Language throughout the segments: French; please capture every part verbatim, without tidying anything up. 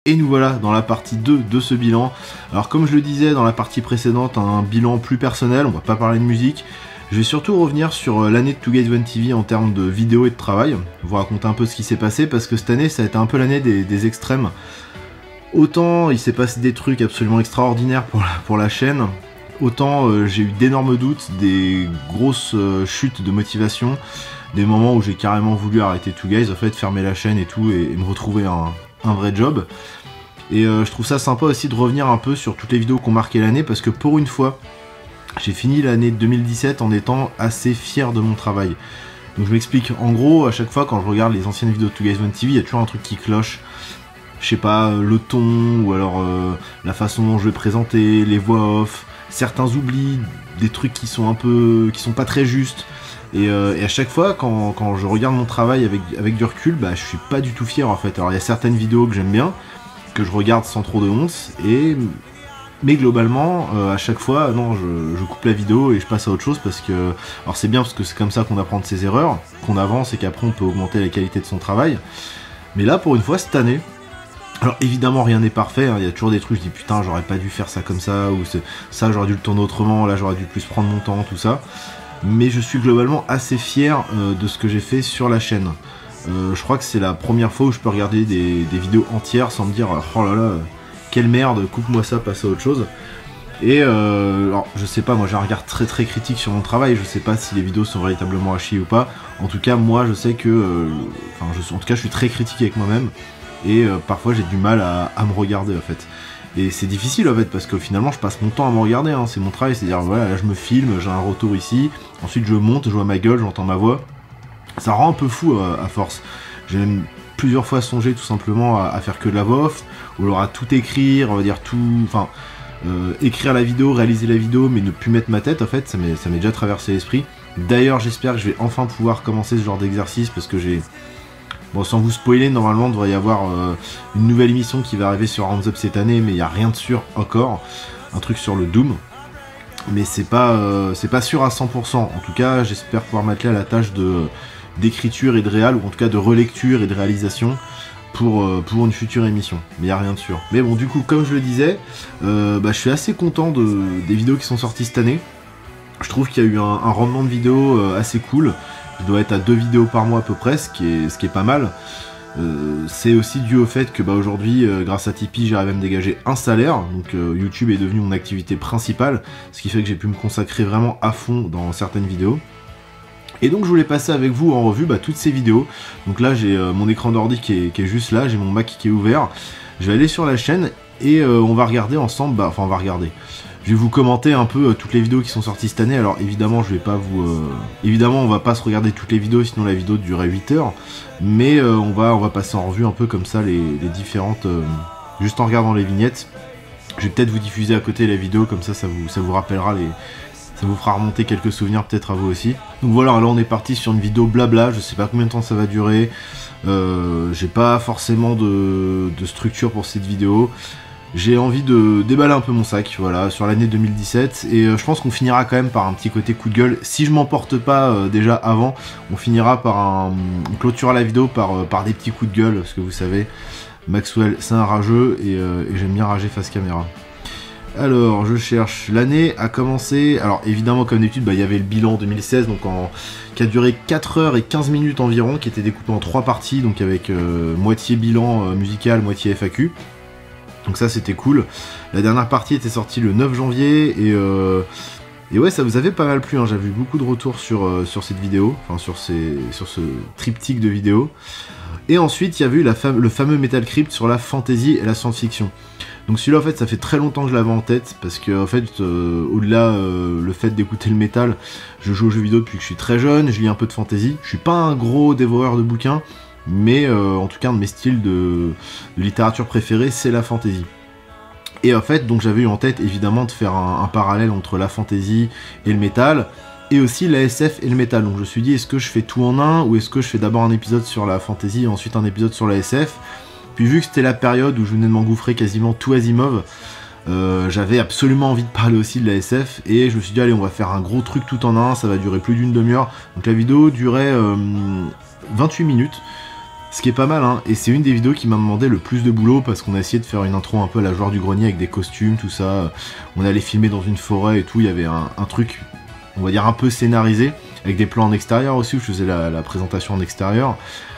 Et nous voilà dans la partie deux de ce bilan. Alors comme je le disais dans la partie précédente, un bilan plus personnel, on va pas parler de musique. Je vais surtout revenir sur l'année de two guys one T V en termes de vidéo et de travail, vous raconter un peu ce qui s'est passé, parce que cette année ça a été un peu l'année des, des extrêmes. Autant il s'est passé des trucs absolument extraordinaires pour la, pour la chaîne, autant euh, j'ai eu d'énormes doutes, des grosses euh, chutes de motivation, des moments où j'ai carrément voulu arrêter two guys, en fait fermer la chaîne et tout, et, et me retrouver un, un vrai job. Et euh, je trouve ça sympa aussi de revenir un peu sur toutes les vidéos qui ont marqué l'année, parce que pour une fois, j'ai fini l'année deux mille dix-sept en étant assez fier de mon travail. Donc je m'explique, en gros, à chaque fois quand je regarde les anciennes vidéos de two guys one T V, il y a toujours un truc qui cloche. Je sais pas, le ton, ou alors euh, la façon dont je vais présenter, les voix off, certains oublis, des trucs qui sont un peu, qui sont pas très justes. Et, euh, et à chaque fois, quand, quand je regarde mon travail avec, avec du recul, bah je suis pas du tout fier en fait. Alors il y a certaines vidéos que j'aime bien, que je regarde sans trop de honte, et... mais globalement, euh, à chaque fois, non, je, je coupe la vidéo et je passe à autre chose parce que... Alors c'est bien parce que c'est comme ça qu'on apprend de ses erreurs, qu'on avance et qu'après on peut augmenter la qualité de son travail. Mais là, pour une fois, cette année... Alors évidemment rien n'est parfait, hein, il y a toujours des trucs, je dis putain j'aurais pas dû faire ça comme ça, ou ça j'aurais dû le tourner autrement, là j'aurais dû plus prendre mon temps, tout ça. Mais je suis globalement assez fier euh, de ce que j'ai fait sur la chaîne. Euh, je crois que c'est la première fois où je peux regarder des, des vidéos entières sans me dire oh là là, quelle merde, coupe-moi ça, passe à autre chose. Et euh, alors je sais pas, moi j'ai un regard très très critique sur mon travail, je sais pas si les vidéos sont véritablement à chier ou pas. En tout cas moi je sais que, euh, enfin je, en tout cas je suis très critique avec moi-même. Et euh, parfois j'ai du mal à, à me regarder en fait. Et c'est difficile en fait parce que finalement je passe mon temps à me regarder, hein. C'est mon travail, c'est-à-dire voilà, là je me filme, j'ai un retour ici, ensuite je monte, je vois ma gueule, j'entends ma voix. Ça rend un peu fou euh, à force. J'ai même plusieurs fois songé tout simplement à, à faire que de la voix off, ou alors à tout écrire, on va dire tout... Enfin, euh, écrire la vidéo, réaliser la vidéo, mais ne plus mettre ma tête en fait, ça m'est ça m'est déjà traversé l'esprit. D'ailleurs j'espère que je vais enfin pouvoir commencer ce genre d'exercice parce que j'ai... Bon, sans vous spoiler, normalement, il devrait y avoir euh, une nouvelle émission qui va arriver sur Hands Up cette année, mais il n'y a rien de sûr encore. Un truc sur le Doom. Mais c'est pas, euh, c'est pas sûr à cent pour cent. En tout cas, j'espère pouvoir m'atteler à la tâche de, d'écriture et de réal, ou en tout cas de relecture et de réalisation pour, euh, pour une future émission. Mais il n'y a rien de sûr. Mais bon, du coup, comme je le disais, euh, bah, je suis assez content de, des vidéos qui sont sorties cette année. Je trouve qu'il y a eu un, un rendement de vidéos euh, assez cool. Je dois être à deux vidéos par mois à peu près, ce qui est, ce qui est pas mal. Euh, c'est aussi dû au fait que bah, aujourd'hui, euh, grâce à Tipeee, j'arrive à me dégager un salaire. Donc euh, YouTube est devenu mon activité principale, ce qui fait que j'ai pu me consacrer vraiment à fond dans certaines vidéos. Et donc je voulais passer avec vous en revue bah, toutes ces vidéos. Donc là j'ai euh, mon écran d'ordi qui est, qui est juste là, j'ai mon Mac qui est ouvert. Je vais aller sur la chaîne et euh, on va regarder ensemble, bah, enfin on va regarder. Je vais vous commenter un peu euh, toutes les vidéos qui sont sorties cette année. Alors évidemment je vais pas vous... Euh... Évidemment on va pas se regarder toutes les vidéos, sinon la vidéo durerait huit heures. Mais euh, on, va, on va passer en revue un peu comme ça les, les différentes... Euh... Juste en regardant les vignettes. Je vais peut-être vous diffuser à côté la vidéo, comme ça ça vous, ça vous rappellera les... Ça vous fera remonter quelques souvenirs peut-être à vous aussi. Donc voilà, là on est parti sur une vidéo blabla, je sais pas combien de temps ça va durer. Euh, j'ai pas forcément de, de structure pour cette vidéo. J'ai envie de déballer un peu mon sac, voilà, sur l'année deux mille dix-sept. Et euh, je pense qu'on finira quand même par un petit côté coup de gueule. Si je m'emporte pas euh, déjà avant, on finira par un... On clôturera la vidéo par, euh, par des petits coups de gueule, parce que vous savez, Maxwell c'est un rageux et, euh, et j'aime bien rager face caméra. Alors, je cherche. L'année a commencé... Alors, évidemment, comme d'habitude, bah, il y avait le bilan deux mille seize, donc en... qui a duré quatre heures et quinze minutes environ, qui était découpé en trois parties, donc avec euh, moitié bilan euh, musical, moitié F A Q. Donc ça, c'était cool. La dernière partie était sortie le neuf janvier, et... Euh... Et ouais, ça vous avait pas mal plu, hein. J'avais eu beaucoup de retours sur, euh, sur cette vidéo, enfin sur, ces... sur ce triptyque de vidéos. Et ensuite, il y avait eu la fam... le fameux Metal Crypt sur la fantasy et la science-fiction. Donc celui-là en fait ça fait très longtemps que je l'avais en tête parce que en fait euh, au-delà euh, le fait d'écouter le métal, je joue aux jeux vidéo depuis que je suis très jeune, je lis un peu de fantasy, je suis pas un gros dévoreur de bouquins, mais euh, en tout cas un de mes styles de, de littérature préférés c'est la fantasy. Et en fait donc j'avais eu en tête évidemment de faire un, un parallèle entre la fantasy et le métal, et aussi la S F et le métal. Donc je me suis dit est-ce que je fais tout en un, ou est-ce que je fais d'abord un épisode sur la fantasy et ensuite un épisode sur la S F. Puis vu que c'était la période où je venais de m'engouffrer quasiment tout Asimov, euh, j'avais absolument envie de parler aussi de la S F, et je me suis dit allez on va faire un gros truc tout en un, ça va durer plus d'une demi-heure. Donc la vidéo durait euh, vingt-huit minutes, Ce qui est pas mal, hein, et c'est une des vidéos qui m'a demandé le plus de boulot parce qu'on a essayé de faire une intro un peu à la Joueur du Grenier avec des costumes, tout ça. On allait filmer dans une forêt et tout, il y avait un, un truc, on va dire un peu scénarisé, avec des plans en extérieur aussi, où je faisais la, la présentation en extérieur.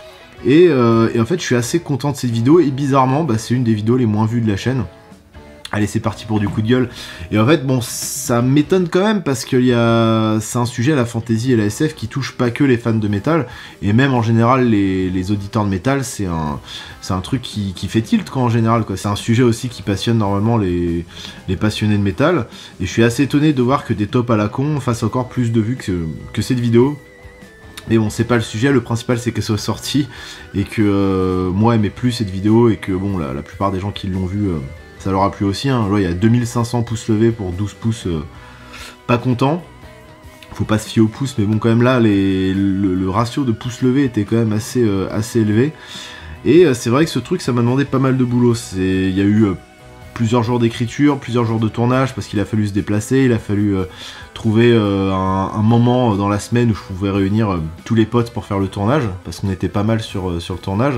Et, euh, et en fait, je suis assez content de cette vidéo, et bizarrement, bah, c'est une des vidéos les moins vues de la chaîne. Allez, c'est parti pour du coup de gueule. Et en fait, bon, ça m'étonne quand même parce que y a... c'est un sujet, la fantasy et la S F, qui touche pas que les fans de métal, et même en général les, les auditeurs de métal, c'est un, c'est un truc qui, qui fait tilt quoi en général, quoi. C'est un sujet aussi qui passionne normalement les, les passionnés de métal, et je suis assez étonné de voir que des tops à la con fassent encore plus de vues que, que cette vidéo. Mais bon, c'est pas le sujet, le principal c'est qu'elle soit sortie, et que euh, moi aimais plus cette vidéo, et que bon, la, la plupart des gens qui l'ont vue... Euh, ça leur a plu aussi, hein. Là, il y a deux mille cinq cents pouces levés pour douze pouces, euh, pas content. Faut pas se fier aux pouces, mais bon, quand même là, les, le, le ratio de pouces levés était quand même assez, euh, assez élevé. Et euh, c'est vrai que ce truc, ça m'a demandé pas mal de boulot. Il y a eu euh, plusieurs jours d'écriture, plusieurs jours de tournage, parce qu'il a fallu se déplacer, il a fallu euh, trouver euh, un, un moment dans la semaine où je pouvais réunir euh, tous les potes pour faire le tournage, parce qu'on était pas mal sur, euh, sur le tournage.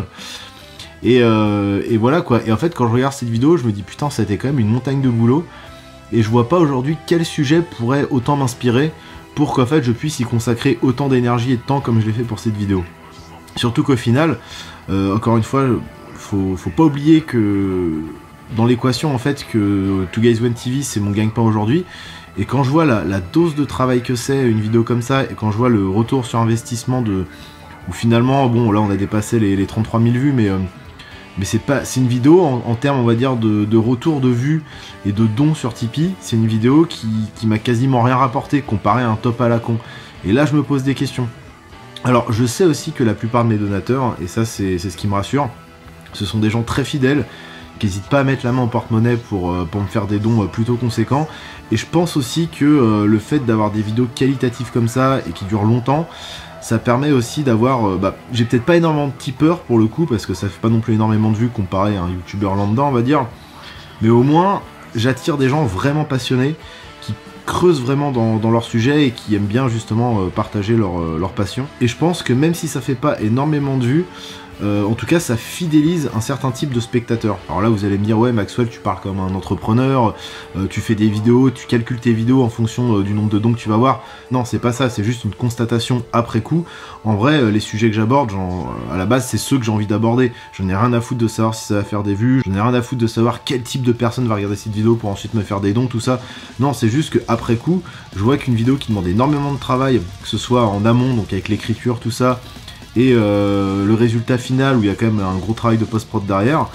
Et, euh, et voilà quoi, et en fait quand je regarde cette vidéo, je me dis putain, ça a été quand même une montagne de boulot, et je vois pas aujourd'hui quel sujet pourrait autant m'inspirer pour qu'en fait je puisse y consacrer autant d'énergie et de temps comme je l'ai fait pour cette vidéo. Surtout qu'au final, euh, encore une fois, faut, faut pas oublier que dans l'équation en fait que two guys one T V c'est mon gagne-pain aujourd'hui, et quand je vois la, la dose de travail que c'est une vidéo comme ça, et quand je vois le retour sur investissement de... où finalement, bon là on a dépassé les, les trente-trois mille vues, mais... Euh, Mais c'est pas, c'est une vidéo en, en termes, on va dire, de, de retour de vues et de dons sur Tipeee. C'est une vidéo qui, qui m'a quasiment rien rapporté comparé à un top à la con. Et là, je me pose des questions. Alors, je sais aussi que la plupart de mes donateurs, et ça, c'est ce qui me rassure, ce sont des gens très fidèles, qui n'hésitent pas à mettre la main au porte-monnaie pour, pour me faire des dons plutôt conséquents. Et je pense aussi que euh, le fait d'avoir des vidéos qualitatives comme ça et qui durent longtemps, ça permet aussi d'avoir... Euh, bah, j'ai peut-être pas énormément de tipeurs pour le coup, parce que ça fait pas non plus énormément de vues comparé à un youtubeur lambda, on va dire. Mais au moins, j'attire des gens vraiment passionnés, qui creusent vraiment dans, dans leur sujet et qui aiment bien justement euh, partager leur, euh, leur passion. Et je pense que même si ça fait pas énormément de vues, Euh, en tout cas, ça fidélise un certain type de spectateur. Alors là, vous allez me dire, ouais, Maxwell, tu parles comme un entrepreneur, euh, tu fais des vidéos, tu calcules tes vidéos en fonction euh, du nombre de dons que tu vas voir. Non, c'est pas ça, c'est juste une constatation après coup. En vrai, euh, les sujets que j'aborde, à la base, c'est ceux que j'ai envie d'aborder. Je n'ai rien à foutre de savoir si ça va faire des vues, je n'ai rien à foutre de savoir quel type de personne va regarder cette vidéo pour ensuite me faire des dons, tout ça. Non, c'est juste qu'après coup, je vois qu'une vidéo qui demande énormément de travail, que ce soit en amont, donc avec l'écriture, tout ça, et euh, le résultat final où il y a quand même un gros travail de post-prod derrière,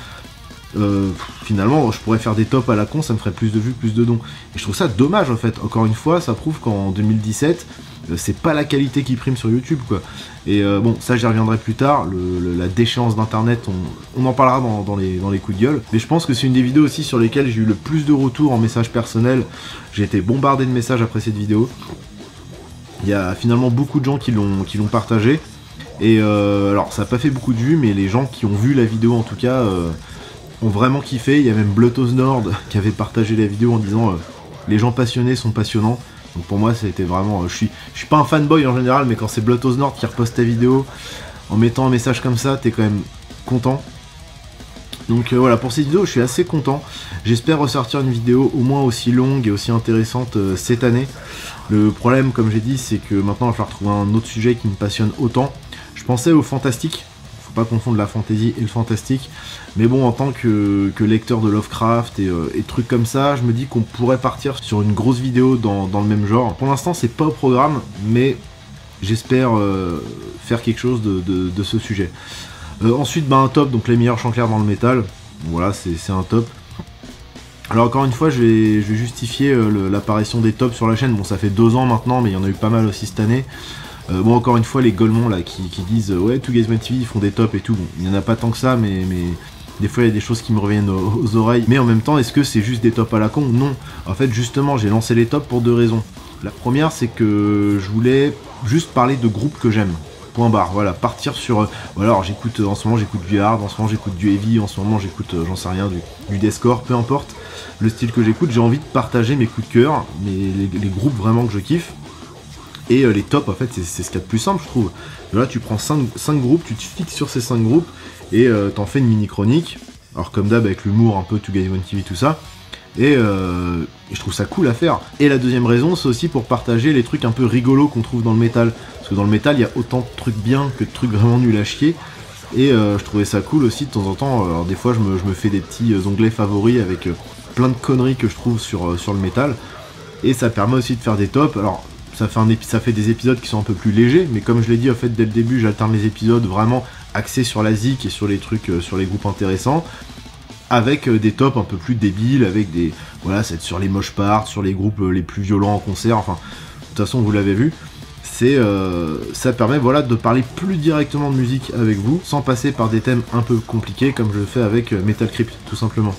euh, finalement je pourrais faire des tops à la con, ça me ferait plus de vues, plus de dons. Et je trouve ça dommage en fait, encore une fois, ça prouve qu'en deux mille dix-sept, euh, c'est pas la qualité qui prime sur YouTube quoi. Et euh, bon, ça j'y reviendrai plus tard, le, le, la déchéance d'internet, on, on en parlera dans, dans, les, dans les coups de gueule. Mais je pense que c'est une des vidéos aussi sur lesquelles j'ai eu le plus de retours en message personnel. J'ai été bombardé de messages après cette vidéo. Il y a finalement beaucoup de gens qui l'ont qui l'ont partagé. Et euh, alors ça n'a pas fait beaucoup de vues, mais les gens qui ont vu la vidéo en tout cas euh, ont vraiment kiffé. Il y a même Blottos Nord qui avait partagé la vidéo en disant euh, les gens passionnés sont passionnants. Donc pour moi ça a été vraiment... Euh, je suis je suis pas un fanboy en général, mais quand c'est Blottos Nord qui reposte ta vidéo en mettant un message comme ça, t'es quand même content. Donc euh, voilà, pour cette vidéo je suis assez content. J'espère ressortir une vidéo au moins aussi longue et aussi intéressante euh, cette année. Le problème, comme j'ai dit, c'est que maintenant il va falloir trouver un autre sujet qui me passionne autant. Je pensais au fantastique, faut pas confondre la fantasy et le fantastique, mais bon, en tant que, que lecteur de Lovecraft et, euh, et trucs comme ça, je me dis qu'on pourrait partir sur une grosse vidéo dans, dans le même genre. Pour l'instant c'est pas au programme, mais j'espère euh, faire quelque chose de, de, de ce sujet. Euh, ensuite, bah, un top, donc les meilleurs chants clairs dans le métal, voilà, c'est un top. Alors encore une fois, je vais, je vais justifier euh, l'apparition des tops sur la chaîne. Bon, ça fait deux ans maintenant, mais il y en a eu pas mal aussi cette année. Euh, bon, encore une fois, les Golemons là qui, qui disent euh, ouais, two guys one T V ils font des tops et tout. Bon, il n'y en a pas tant que ça, mais, mais des fois il y a des choses qui me reviennent aux, aux oreilles. Mais en même temps, est-ce que c'est juste des tops à la con? Non. En fait, justement, j'ai lancé les tops pour deux raisons. La première, c'est que je voulais juste parler de groupes que j'aime. Point barre, voilà, partir sur... Euh, voilà, alors j'écoute, euh, en ce moment j'écoute du hard, en ce moment j'écoute du heavy, en ce moment j'écoute, euh, j'en sais rien, du, du deathcore, peu importe le style que j'écoute, j'ai envie de partager mes coups de cœur, mes, les, les groupes vraiment que je kiffe. Et euh, les tops, en fait, c'est ce qu'il y a de plus simple, je trouve. Là, tu prends cinq groupes, tu te fixes sur ces cinq groupes, et euh, t'en fais une mini-chronique. Alors, comme d'hab, avec l'humour, un peu, two guys one T V, tout ça. Et, euh, et je trouve ça cool à faire. Et la deuxième raison, c'est aussi pour partager les trucs un peu rigolos qu'on trouve dans le métal. Parce que dans le métal, il y a autant de trucs bien que de trucs vraiment nuls à chier. Et euh, je trouvais ça cool aussi de temps en temps. Alors, des fois, je me, je me fais des petits onglets favoris avec euh, plein de conneries que je trouve sur, euh, sur le métal. Et ça permet aussi de faire des tops. Alors, Ça fait, un ça fait des épisodes qui sont un peu plus légers, mais comme je l'ai dit en fait dès le début, j'alterne les épisodes vraiment axés sur la zik et sur les trucs, euh, sur les groupes intéressants, avec euh, des tops un peu plus débiles, avec des, voilà, c'est sur les mosh parts, sur les groupes euh, les plus violents en concert, enfin, de toute façon vous l'avez vu, c'est, euh, ça permet voilà de parler plus directement de musique avec vous, sans passer par des thèmes un peu compliqués comme je le fais avec euh, Metal Crypt, tout simplement.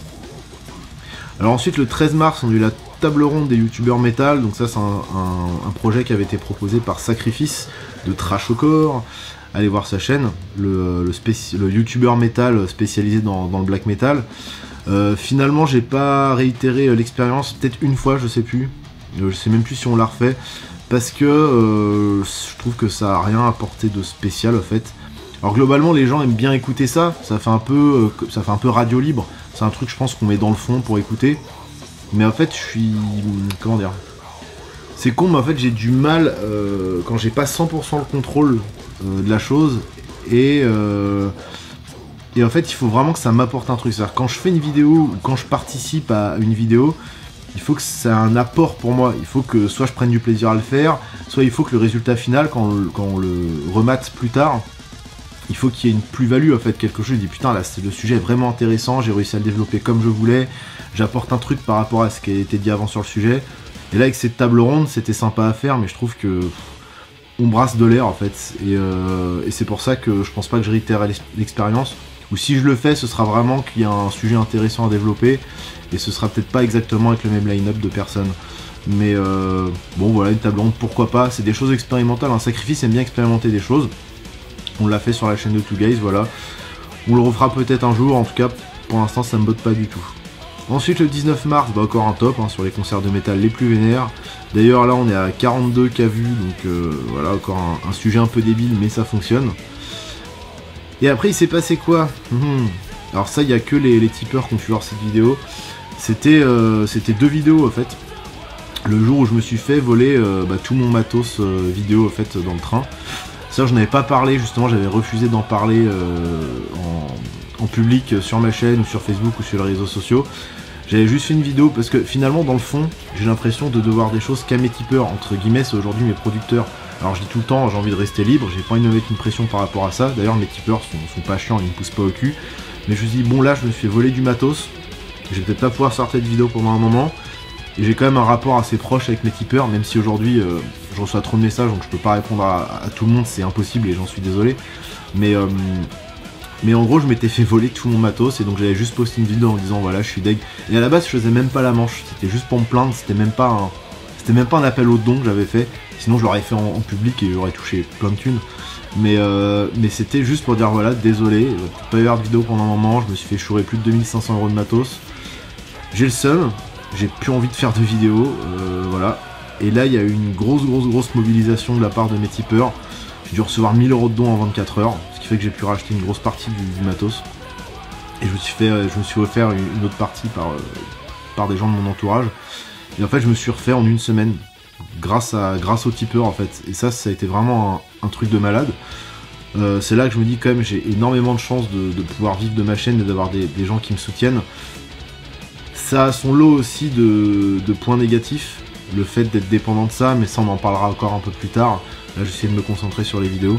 Alors ensuite le treize mars, on a eu la table ronde des youtubeurs métal, donc ça c'est un, un, un projet qui avait été proposé par Sacrifice de Trash au Corps. Allez voir sa chaîne, le, le, le youtubeur métal spécialisé dans, dans le black metal. Euh, finalement j'ai pas réitéré l'expérience, peut-être une fois, je sais plus, euh, je sais même plus si on l'a refait, parce que euh, je trouve que ça a rien apporté de spécial en fait. Alors globalement les gens aiment bien écouter ça, ça fait un peu, euh, ça fait un peu radio libre, c'est un truc je pense qu'on met dans le fond pour écouter. Mais en fait, je suis... Comment dire? C'est con, mais en fait, j'ai du mal euh, quand j'ai pas cent pour cent le contrôle euh, de la chose. Et, euh, et en fait, il faut vraiment que ça m'apporte un truc. C'est-à-dire, quand je fais une vidéo ou quand je participe à une vidéo, il faut que ça ait un apport pour moi. Il faut que soit je prenne du plaisir à le faire, soit il faut que le résultat final, quand on, quand on le remate plus tard, il faut qu'il y ait une plus-value, en fait, quelque chose. Je dis, putain, là, le sujet est vraiment intéressant, j'ai réussi à le développer comme je voulais, j'apporte un truc par rapport à ce qui a été dit avant sur le sujet. Et là, avec cette table ronde, c'était sympa à faire, mais je trouve que pff, on brasse de l'air, en fait. Et, euh, et c'est pour ça que je pense pas que je réitère l'expérience. Ou si je le fais, ce sera vraiment qu'il y a un sujet intéressant à développer, et ce sera peut-être pas exactement avec le même line-up de personnes. Mais euh, bon, voilà, une table ronde, pourquoi pas. C'est des choses expérimentales, un Sacrifice aime bien expérimenter des choses. On l'a fait sur la chaîne de two guys, voilà. On le refera peut-être un jour, en tout cas, pour l'instant, ça me botte pas du tout. Ensuite, le dix-neuf mars, bah, encore un top, hein, sur les concerts de métal les plus vénères. D'ailleurs, là, on est à quarante-deux cas vus, donc euh, voilà, encore un, un sujet un peu débile, mais ça fonctionne. Et après, il s'est passé quoi? mmh. Alors ça, il n'y a que les, les tipeurs qui ont pu voir cette vidéo. C'était euh, c'était deux vidéos, en fait. Le jour où je me suis fait voler euh, bah, tout mon matos euh, vidéo, en fait, dans le train. Ça, je n'avais pas parlé, justement, j'avais refusé d'en parler euh, en, en public sur ma chaîne ou sur Facebook ou sur les réseaux sociaux. J'avais juste fait une vidéo parce que finalement, dans le fond, j'ai l'impression de devoir des choses qu'à mes tipeurs, entre guillemets, c'est aujourd'hui mes producteurs. Alors je dis tout le temps, j'ai envie de rester libre, j'ai pas envie de me mettre une pression par rapport à ça. D'ailleurs, mes tipeurs sont, sont pas chiants, ils me poussent pas au cul. Mais je me suis dit, bon là, je me suis fait voler du matos, je vais peut-être pas pouvoir sortir de vidéo pendant un moment. Et j'ai quand même un rapport assez proche avec mes tipeurs, même si aujourd'hui euh, je reçois trop de messages, donc je peux pas répondre à, à tout le monde, c'est impossible et j'en suis désolé. Mais, euh, mais en gros, je m'étais fait voler tout mon matos et donc j'avais juste posté une vidéo en disant voilà, je suis deg. Et à la base, je faisais même pas la manche, c'était juste pour me plaindre, c'était même pas un, c'était même pas un appel au don que j'avais fait. Sinon, je l'aurais fait en, en public et j'aurais touché plein de thunes. Mais, euh, mais c'était juste pour dire voilà, désolé, il va pas y avoir de vidéo pendant un moment, je me suis fait chourer plus de deux mille cinq cents euros de matos. J'ai le seum. J'ai plus envie de faire de vidéos, euh, voilà. Et là, il y a eu une grosse, grosse, grosse mobilisation de la part de mes tipeurs. J'ai dû recevoir mille euros de dons en vingt-quatre heures, ce qui fait que j'ai pu racheter une grosse partie du, du matos. Et je me suis fait, je me suis offert une, une autre partie par, euh, par des gens de mon entourage. Et en fait, je me suis refait en une semaine, grâce à, grâce aux tipeurs en fait. Et ça, ça a été vraiment un, un truc de malade. Euh, c'est là que je me dis quand même, j'ai énormément de chance de, de pouvoir vivre de ma chaîne et d'avoir des, des gens qui me soutiennent. Ça a son lot aussi de, de points négatifs, le fait d'être dépendant de ça, mais ça on en parlera encore un peu plus tard. Là j'essaie de me concentrer sur les vidéos.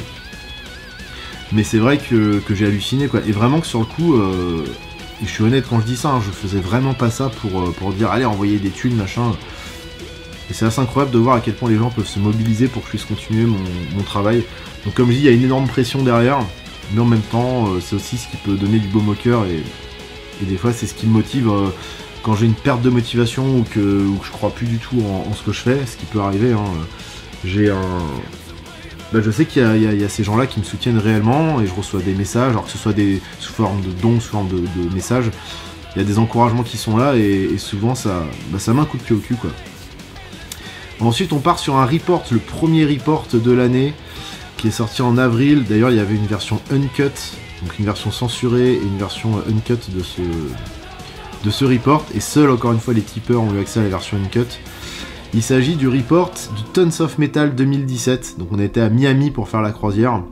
Mais c'est vrai que, que j'ai halluciné quoi. Et vraiment que sur le coup, euh, je suis honnête quand je dis ça, hein, je faisais vraiment pas ça pour, pour dire allez envoyer des thunes machin. Et c'est assez incroyable de voir à quel point les gens peuvent se mobiliser pour que je puisse continuer mon, mon travail. Donc comme je dis, il y a une énorme pression derrière, mais en même temps euh, c'est aussi ce qui peut donner du baume au cœur et, et des fois c'est ce qui me motive. Euh, Quand j'ai une perte de motivation ou que, ou que je crois plus du tout en, en ce que je fais, ce qui peut arriver, hein, j'ai un... Bah, je sais qu'il y, y, y a ces gens-là qui me soutiennent réellement et je reçois des messages, alors que ce soit des, sous forme de dons, sous forme de, de messages, il y a des encouragements qui sont là et, et souvent ça, bah, ça met un coup de pied au cul quoi. Ensuite on part sur un report, le premier report de l'année, qui est sorti en avril. D'ailleurs il y avait une version uncut, donc une version censurée et une version uncut de ce, de ce report, et seuls encore une fois les tipeurs ont eu accès à la version uncut. Il s'agit du report du Tons of Metal deux mille dix-sept, donc on était à Miami pour faire la croisière.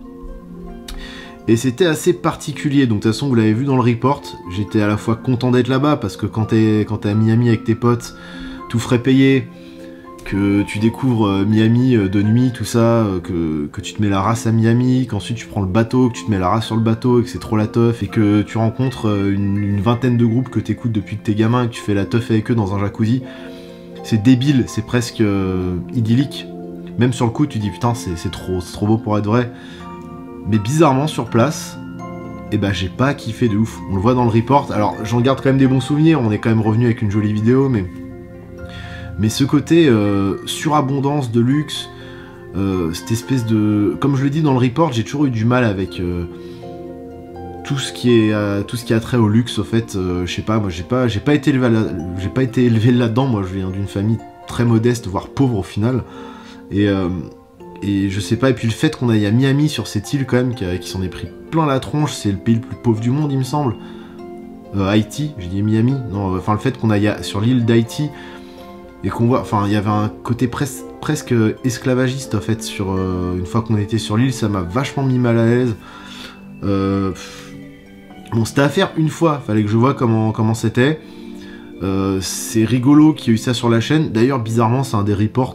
Et c'était assez particulier, donc de toute façon vous l'avez vu dans le report, j'étais à la fois content d'être là-bas, parce que quand t'es quand t'es à Miami avec tes potes, tout frais payé, que tu découvres Miami de nuit, tout ça, que, que tu te mets la race à Miami, qu'ensuite tu prends le bateau, que tu te mets la race sur le bateau, et que c'est trop la teuf, et que tu rencontres une, une vingtaine de groupes que t'écoutes depuis que t'es gamin, et que tu fais la teuf avec eux dans un jacuzzi, c'est débile, c'est presque euh, idyllique. Même sur le coup tu dis putain c'est trop, trop beau pour être vrai. Mais bizarrement sur place, eh ben j'ai pas kiffé de ouf. On le voit dans le report, alors j'en garde quand même des bons souvenirs, on est quand même revenu avec une jolie vidéo, mais... Mais ce côté euh, surabondance de luxe, euh, cette espèce de... Comme je le dis dans le report, j'ai toujours eu du mal avec euh, tout ce qui est euh, tout ce qui a trait au luxe, au fait. Euh, je sais pas, moi j'ai pas, j'ai pas été élevé là, j'ai pas été élevé là-dedans, moi je viens d'une famille très modeste, voire pauvre au final. Et, euh, et je sais pas, et puis le fait qu'on aille à Miami sur cette île quand même, qui, qui s'en est pris plein la tronche, c'est le pays le plus pauvre du monde il me semble. Euh, Haïti, j'ai dit Miami, non, enfin le fait qu'on aille à, sur l'île d'Haïti, et qu'on voit, enfin il y avait un côté pres presque esclavagiste en fait sur euh, une fois qu'on était sur l'île, ça m'a vachement mis mal à l'aise. Euh, bon c'était à faire une fois, fallait que je vois comment comment c'était. Euh, c'est rigolo qu'il y ait eu ça sur la chaîne. D'ailleurs bizarrement c'est un des reports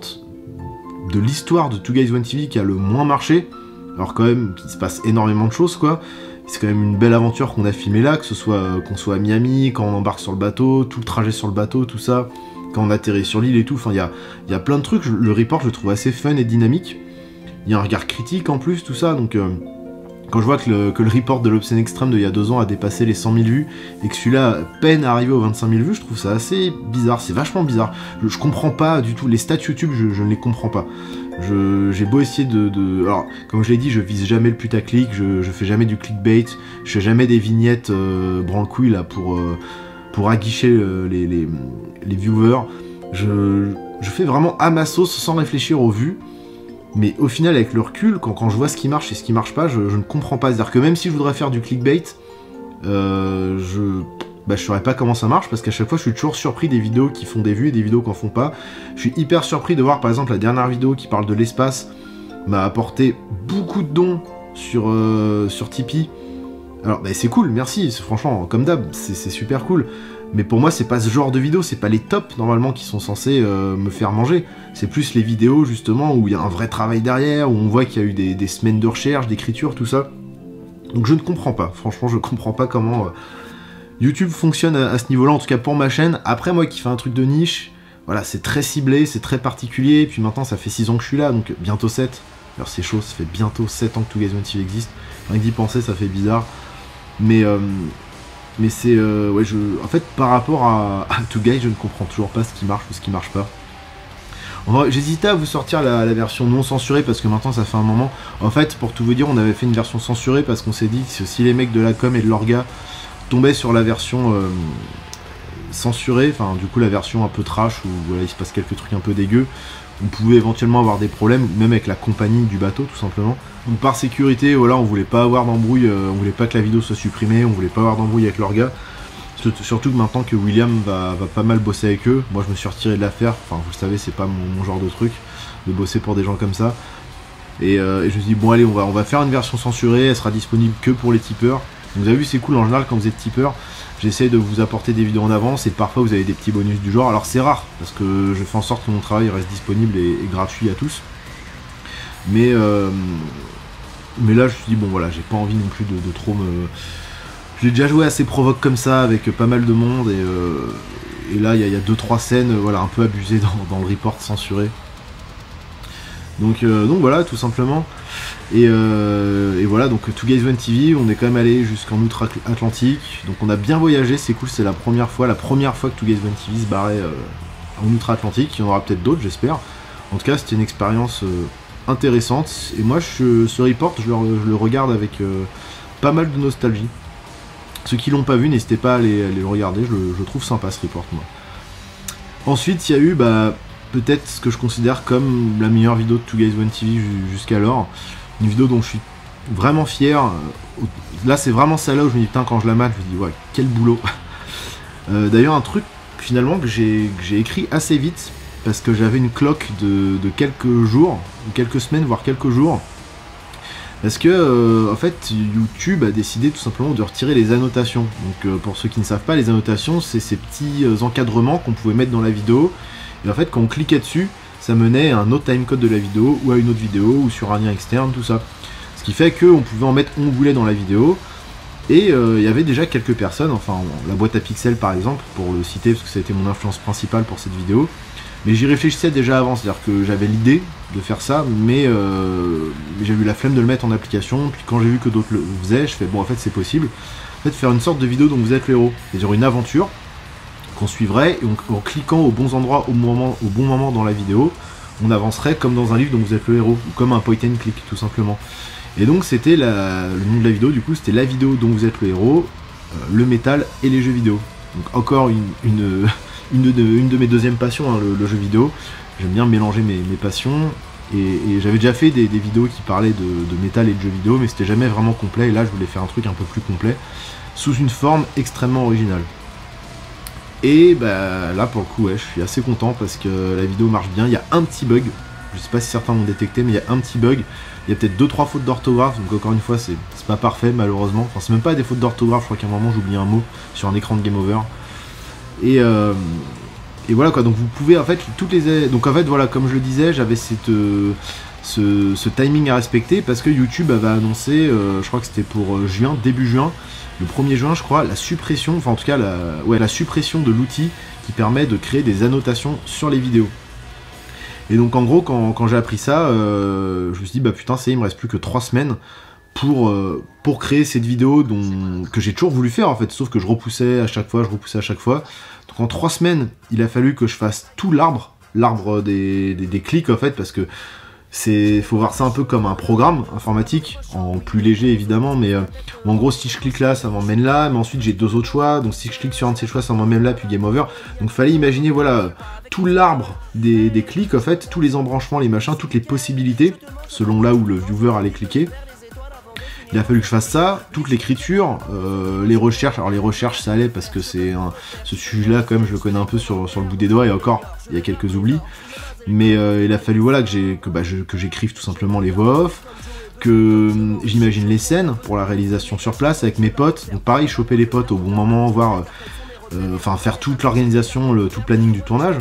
de l'histoire de Two Guys One T V qui a le moins marché. Alors quand même il se passe énormément de choses quoi. C'est quand même une belle aventure qu'on a filmé là, que ce soit euh, qu'on soit à Miami, quand on embarque sur le bateau, tout le trajet sur le bateau, tout ça. Quand on atterrit sur l'île et tout, enfin il y a, y a plein de trucs, le report je le trouve assez fun et dynamique, il y a un regard critique en plus, tout ça, donc euh, quand je vois que le, que le report de l'Obscene Extreme d'il y a deux ans a dépassé les cent mille vues, et que celui-là peine à arriver aux vingt-cinq mille vues, je trouve ça assez bizarre, c'est vachement bizarre, je, je comprends pas du tout, les stats YouTube je, je ne les comprends pas, j'ai beau essayer de, de... Alors, comme je l'ai dit, je vise jamais le putaclic, je, je fais jamais du clickbait, je fais jamais des vignettes euh, branle-couille là pour... Euh, pour aguicher euh, les, les, les viewers, je, je fais vraiment à ma sauce sans réfléchir aux vues, mais au final avec le recul, quand, quand je vois ce qui marche et ce qui marche pas, je, je ne comprends pas, c'est-à-dire que même si je voudrais faire du clickbait, euh, je, bah, je saurais pas comment ça marche, parce qu'à chaque fois je suis toujours surpris des vidéos qui font des vues et des vidéos qui en font pas. Je suis hyper surpris de voir par exemple la dernière vidéo qui parle de l'espace m'a apporté beaucoup de dons sur, euh, sur Tipeee. Alors bah, c'est cool, merci, franchement, comme d'hab, c'est super cool. Mais pour moi, c'est pas ce genre de vidéo, c'est pas les tops normalement qui sont censés euh, me faire manger. C'est plus les vidéos justement où il y a un vrai travail derrière, où on voit qu'il y a eu des, des semaines de recherche, d'écriture, tout ça. Donc je ne comprends pas, franchement, je comprends pas comment euh, YouTube fonctionne à, à ce niveau-là, en tout cas pour ma chaîne. Après, moi qui fais un truc de niche, voilà, c'est très ciblé, c'est très particulier. Et puis maintenant, ça fait six ans que je suis là, donc bientôt sept. Alors c'est chaud, ça fait bientôt sept ans que Two Guys One T V existe. Rien que d'y penser, ça fait bizarre. Mais, euh, mais c'est... Euh, ouais, je, en fait, par rapport à, à Two Guys, je ne comprends toujours pas ce qui marche ou ce qui marche pas. J'hésitais à vous sortir la, la version non censurée, parce que maintenant, ça fait un moment. En fait, pour tout vous dire, on avait fait une version censurée, parce qu'on s'est dit que si les mecs de la com et de l'orga tombaient sur la version euh, censurée, enfin, du coup, la version un peu trash, où voilà, il se passe quelques trucs un peu dégueux, on pouvait éventuellement avoir des problèmes, même avec la compagnie du bateau, tout simplement. Donc par sécurité, voilà, on voulait pas avoir d'embrouille, euh, on voulait pas que la vidéo soit supprimée, on voulait pas avoir d'embrouille avec l'orga. Surtout que maintenant que William va, va pas mal bosser avec eux, moi je me suis retiré de l'affaire, enfin vous le savez, c'est pas mon, mon genre de truc, de bosser pour des gens comme ça. Et, euh, et je me suis dit, bon allez, on va, on va faire une version censurée, elle sera disponible que pour les tipeurs. Vous avez vu, c'est cool, en général quand vous êtes tipeur, j'essaie de vous apporter des vidéos en avance, et parfois vous avez des petits bonus du genre. Alors c'est rare, parce que je fais en sorte que mon travail reste disponible et, et gratuit à tous. Mais, euh, mais là je me suis dit, bon voilà, j'ai pas envie non plus de, de trop me... J'ai déjà joué assez provoque comme ça, avec pas mal de monde, et, euh, et là il y a deux trois scènes voilà, un peu abusées dans, dans le report censuré. Donc, euh, donc voilà, tout simplement. Et, euh, et voilà, donc Two Guys One T V, on est quand même allé jusqu'en outre-Atlantique, donc on a bien voyagé, c'est cool, c'est la première fois, la première fois que Two Guys One T V se barrait euh, en outre-Atlantique. Il y en aura peut-être d'autres, j'espère. En tout cas, c'était une expérience euh, intéressante, et moi je, ce report, je le, je le regarde avec euh, pas mal de nostalgie. Ceux qui l'ont pas vu, n'hésitez pas à aller, à aller le regarder, je le, je le trouve sympa ce report, moi. Ensuite, il y a eu bah, peut-être ce que je considère comme la meilleure vidéo de Two Guys One T V jusqu'alors. Une vidéo dont je suis vraiment fier. Là, c'est vraiment celle-là où je me dis, putain, quand je la mate, je me dis, ouais, quel boulot. euh, D'ailleurs, un truc finalement que j'ai écrit assez vite, parce que j'avais une cloque de, de quelques jours, quelques semaines, voire quelques jours. Parce que, euh, en fait, YouTube a décidé tout simplement de retirer les annotations. Donc, euh, pour ceux qui ne savent pas, les annotations, c'est ces petits euh, encadrements qu'on pouvait mettre dans la vidéo. Et en fait, quand on cliquait dessus, ça menait à un autre timecode de la vidéo, ou à une autre vidéo, ou sur un lien externe, tout ça. Ce qui fait qu'on pouvait en mettre où on voulait dans la vidéo. Et il euh, y avait déjà quelques personnes, enfin, la boîte à pixels par exemple, pour le citer, parce que ça a été mon influence principale pour cette vidéo. Mais j'y réfléchissais déjà avant, c'est-à-dire que j'avais l'idée de faire ça, mais euh, j'ai eu la flemme de le mettre en application, puis quand j'ai vu que d'autres le faisaient, je fais bon en fait c'est possible, en fait faire une sorte de vidéo dont vous êtes le héros, c'est-à-dire une aventure qu'on suivrait, et on, en cliquant aux bons endroits au, moment, au bon moment dans la vidéo, on avancerait comme dans un livre dont vous êtes le héros, ou comme un point and click tout simplement. Et donc c'était le nom de la vidéo, du coup c'était la vidéo dont vous êtes le héros, euh, le métal et les jeux vidéo. Donc encore une... une Une de, une de mes deuxièmes passions, hein, le, le jeu vidéo. J'aime bien mélanger mes, mes passions. Et, et j'avais déjà fait des, des vidéos qui parlaient de, de métal et de jeux vidéo, mais c'était jamais vraiment complet. Et là, je voulais faire un truc un peu plus complet, sous une forme extrêmement originale. Et bah, là, pour le coup, ouais, je suis assez content parce que la vidéo marche bien. Il y a un petit bug. Je sais pas si certains l'ont détecté, mais il y a un petit bug. Il y a peut-être deux trois fautes d'orthographe. Donc encore une fois, c'est pas parfait, malheureusement. Enfin, c'est même pas des fautes d'orthographe. Je crois qu'à un moment, j'oublie un mot sur un écran de Game Over. Et, euh, et voilà quoi, donc vous pouvez en fait toutes les... Donc en fait voilà, comme je le disais, j'avais cette euh, ce, ce timing à respecter parce que YouTube avait annoncé, euh, je crois que c'était pour euh, juin, début juin, le premier juin je crois, la suppression, enfin en tout cas la, ouais, la suppression de l'outil qui permet de créer des annotations sur les vidéos. Et donc en gros quand, quand j'ai appris ça, euh, je me suis dit bah putain c'est il me reste plus que trois semaines pour, euh, pour créer cette vidéo dont, que j'ai toujours voulu faire en fait, sauf que je repoussais à chaque fois, je repoussais à chaque fois. Donc en trois semaines, il a fallu que je fasse tout l'arbre, l'arbre des, des, des clics en fait, parce que c'est, faut voir ça un peu comme un programme informatique, en plus léger évidemment, mais euh, en gros si je clique là, ça m'emmène là, mais ensuite j'ai deux autres choix, donc si je clique sur un de ces choix, ça m'emmène là, puis game over. Donc fallait imaginer voilà tout l'arbre des, des clics en fait, tous les embranchements, les machins, toutes les possibilités, selon là où le viewer allait cliquer. Il a fallu que je fasse ça, toute l'écriture, euh, les recherches, alors les recherches ça allait parce que c'est ce sujet-là quand même je le connais un peu sur, sur le bout des doigts et encore il y a quelques oublis, mais euh, il a fallu voilà que j'ai que, bah, je, que j'écrive tout simplement les voix off, que euh, j'imagine les scènes pour la réalisation sur place avec mes potes, donc pareil choper les potes au bon moment, voir, euh, enfin faire toute l'organisation, le, tout le planning du tournage.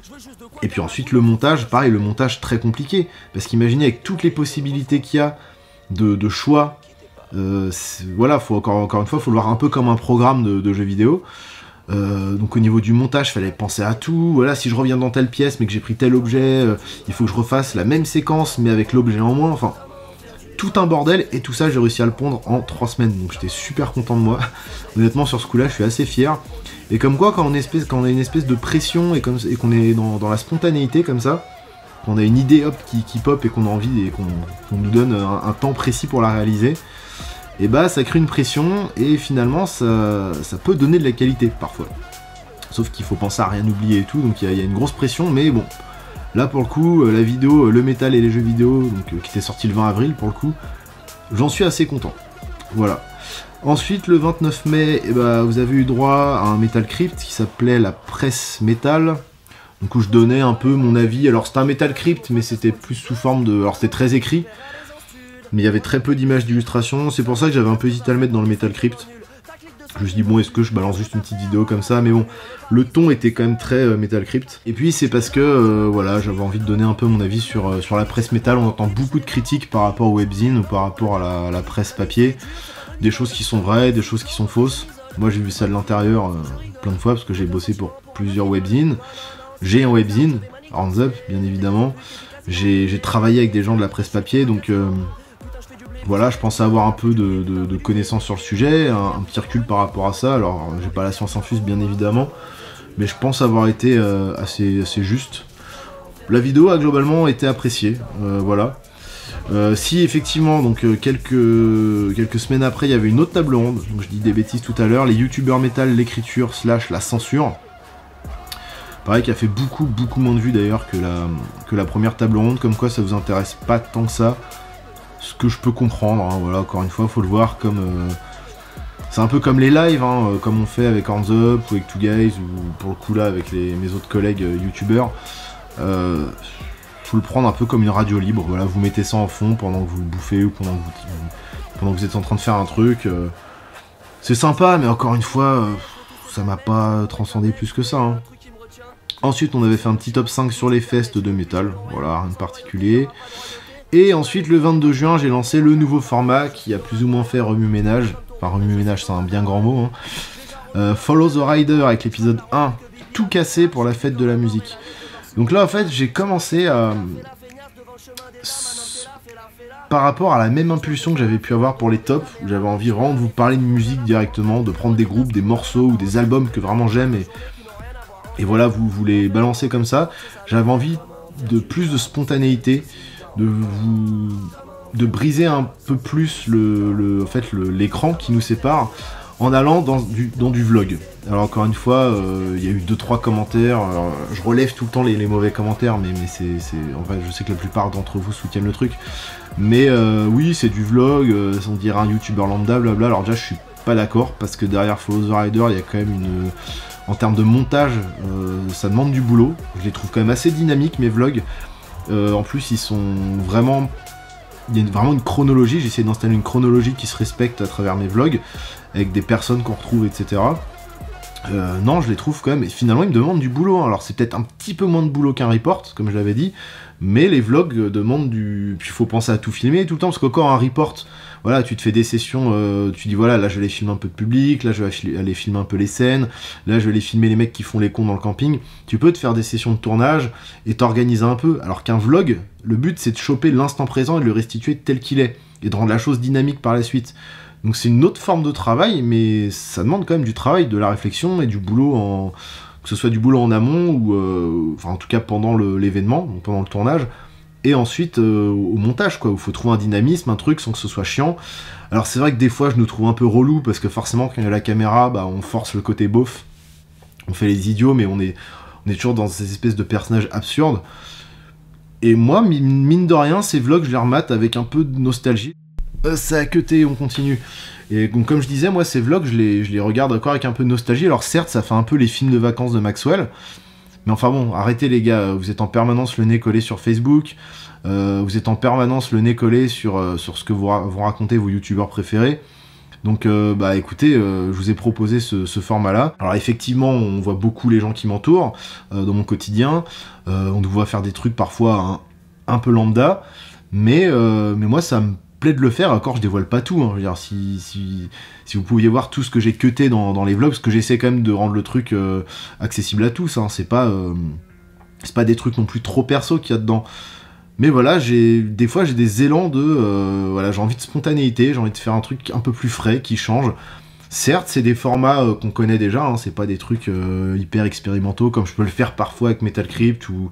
Et puis ensuite le montage, pareil le montage très compliqué, parce qu'imaginez avec toutes les possibilités qu'il y a de, de choix. Euh, voilà, faut encore, encore une fois, faut le voir un peu comme un programme de, de jeux vidéo. Euh, donc au niveau du montage, il fallait penser à tout. Voilà, si je reviens dans telle pièce, mais que j'ai pris tel objet, euh, il faut que je refasse la même séquence, mais avec l'objet en moins. Enfin, tout un bordel. Et tout ça, j'ai réussi à le pondre en trois semaines. Donc j'étais super content de moi. Honnêtement, sur ce coup-là, je suis assez fier. Et comme quoi, quand on, espèce, quand on a une espèce de pression et, et qu'on est dans, dans la spontanéité comme ça, qu'on a une idée hop qui, qui pop et qu'on a envie et qu'on qu'on nous donne un, un temps précis pour la réaliser. Et bah ça crée une pression et finalement ça, ça peut donner de la qualité parfois. Sauf qu'il faut penser à rien oublier et tout, donc il y, y a une grosse pression, mais bon. Là pour le coup, la vidéo, le métal et les jeux vidéo, donc, euh, qui était sorti le vingt avril pour le coup, j'en suis assez content. Voilà. Ensuite le vingt-neuf mai, eh bah, vous avez eu droit à un Metal Crypt qui s'appelait la presse métal. Donc où je donnais un peu mon avis. Alors c'était un Metal Crypt, mais c'était plus sous forme de... Alors c'était très écrit. Mais il y avait très peu d'images d'illustration, c'est pour ça que j'avais un peu hésité à le mettre dans le Metal Crypt. Je me suis dit bon, est-ce que je balance juste une petite vidéo comme ça, mais bon, le ton était quand même très euh, Metal Crypt. Et puis c'est parce que euh, voilà, j'avais envie de donner un peu mon avis sur, euh, sur la presse métal. On entend beaucoup de critiques par rapport au webzine ou par rapport à la, à la presse papier. Des choses qui sont vraies, des choses qui sont fausses. Moi j'ai vu ça de l'intérieur euh, plein de fois parce que j'ai bossé pour plusieurs webzines. J'ai un webzine, Hands Up bien évidemment. J'ai travaillé avec des gens de la presse papier, donc... Euh, Voilà, je pensais avoir un peu de, de, de connaissances sur le sujet, un, un petit recul par rapport à ça. Alors, j'ai pas la science infuse, bien évidemment, mais je pense avoir été euh, assez, assez juste. La vidéo a globalement été appréciée, euh, voilà. Euh, si effectivement, donc euh, quelques, quelques semaines après, il y avait une autre table ronde, donc je dis des bêtises tout à l'heure, les youtubeurs métal, l'écriture slash la censure. Pareil, qui a fait beaucoup, beaucoup moins de vues d'ailleurs que la, que la première table ronde, comme quoi ça vous intéresse pas tant que ça. Ce que je peux comprendre, hein, voilà, encore une fois, faut le voir comme... Euh, c'est un peu comme les lives, hein, comme on fait avec Hands Up ou avec Two Guys, ou pour le coup là avec les, mes autres collègues euh, youtubeurs. Euh, faut le prendre un peu comme une radio libre, voilà, vous mettez ça en fond pendant que vous bouffez ou pendant que vous, pendant que vous êtes en train de faire un truc. Euh, c'est sympa, mais encore une fois, euh, ça m'a pas transcendé plus que ça. Hein. Ensuite, on avait fait un petit top cinq sur les fests de métal, voilà, rien de particulier. Et ensuite, le vingt-deux juin, j'ai lancé le nouveau format qui a plus ou moins fait remue-ménage. Enfin, remue-ménage, c'est un bien grand mot. Hein. Euh, Follow the Rider avec l'épisode un, tout cassé pour la fête de la musique. Donc là, en fait, j'ai commencé à... Par rapport à la même impulsion que j'avais pu avoir pour les tops, où j'avais envie vraiment de vous parler de musique directement, de prendre des groupes, des morceaux ou des albums que vraiment j'aime et... Et voilà, vous, vous les balancez comme ça. J'avais envie de plus de spontanéité, de vous... de briser un peu plus le, le, en fait, le, l'écran qui nous sépare en allant dans du, dans du vlog. Alors encore une fois, il euh, y a eu deux trois commentaires, alors, je relève tout le temps les, les mauvais commentaires, mais, mais c'est, c'est, en fait, je sais que la plupart d'entre vous soutiennent le truc. Mais euh, oui, c'est du vlog, euh, on dirait un youtubeur lambda, blabla. Alors déjà, je suis pas d'accord, parce que derrière Follow the Rider, il y a quand même une... En termes de montage, euh, ça demande du boulot. Je les trouve quand même assez dynamiques, mes vlogs. Euh, en plus, ils sont vraiment... Il y a une, vraiment une chronologie, j'ai essayé d'installer une chronologie qui se respecte à travers mes vlogs, avec des personnes qu'on retrouve, et cetera. Euh, non, je les trouve quand même, et finalement ils me demandent du boulot, hein. Alors c'est peut-être un petit peu moins de boulot qu'un report, comme je l'avais dit, mais les vlogs demandent du... Puis il faut penser à tout filmer tout le temps, parce qu'encore un report, voilà, tu te fais des sessions, euh, tu dis voilà, là je vais aller filmer un peu de public, là je vais aller filmer un peu les scènes, là je vais aller filmer les mecs qui font les cons dans le camping, tu peux te faire des sessions de tournage et t'organiser un peu, alors qu'un vlog, le but c'est de choper l'instant présent et de le restituer tel qu'il est, et de rendre la chose dynamique par la suite. Donc c'est une autre forme de travail, mais ça demande quand même du travail, de la réflexion et du boulot, en... que ce soit du boulot en amont, ou euh... enfin en tout cas pendant le, l'événement, donc pendant le tournage, et ensuite euh, au montage, quoi, où il faut trouver un dynamisme, un truc sans que ce soit chiant. Alors c'est vrai que des fois je nous trouve un peu relou, parce que forcément quand il y a la caméra, bah, on force le côté beauf, on fait les idiots, mais on est, on est toujours dans ces espèces de personnages absurdes. Et moi, mine de rien, ces vlogs, je les remate avec un peu de nostalgie. Euh, ça a cuté, on continue. Et donc, comme je disais, moi, ces vlogs, je les, je les regarde encore avec un peu de nostalgie. Alors certes, ça fait un peu les films de vacances de Maxwell, mais enfin bon, arrêtez les gars, vous êtes en permanence le nez collé sur Facebook, euh, vous êtes en permanence le nez collé sur, euh, sur ce que vous, ra vous racontez vos youtubeurs préférés. Donc euh, bah écoutez, euh, je vous ai proposé ce, ce format-là. Alors effectivement, on voit beaucoup les gens qui m'entourent euh, dans mon quotidien, euh, on nous voit faire des trucs parfois un, un peu lambda, mais, euh, mais moi ça me plaît de le faire. Encore, je dévoile pas tout, hein. Je veux dire, si, si, si vous pouviez voir tout ce que j'ai cuté dans, dans les vlogs, parce que j'essaie quand même de rendre le truc euh, accessible à tous, hein. C'est pas, euh, c'est pas des trucs non plus trop perso qu'il y a dedans. Mais voilà, j'ai des fois j'ai des élans de... Euh, voilà, j'ai envie de spontanéité, j'ai envie de faire un truc un peu plus frais, qui change. Certes, c'est des formats euh, qu'on connaît déjà, hein, c'est pas des trucs euh, hyper expérimentaux, comme je peux le faire parfois avec Metal Crypt, ou,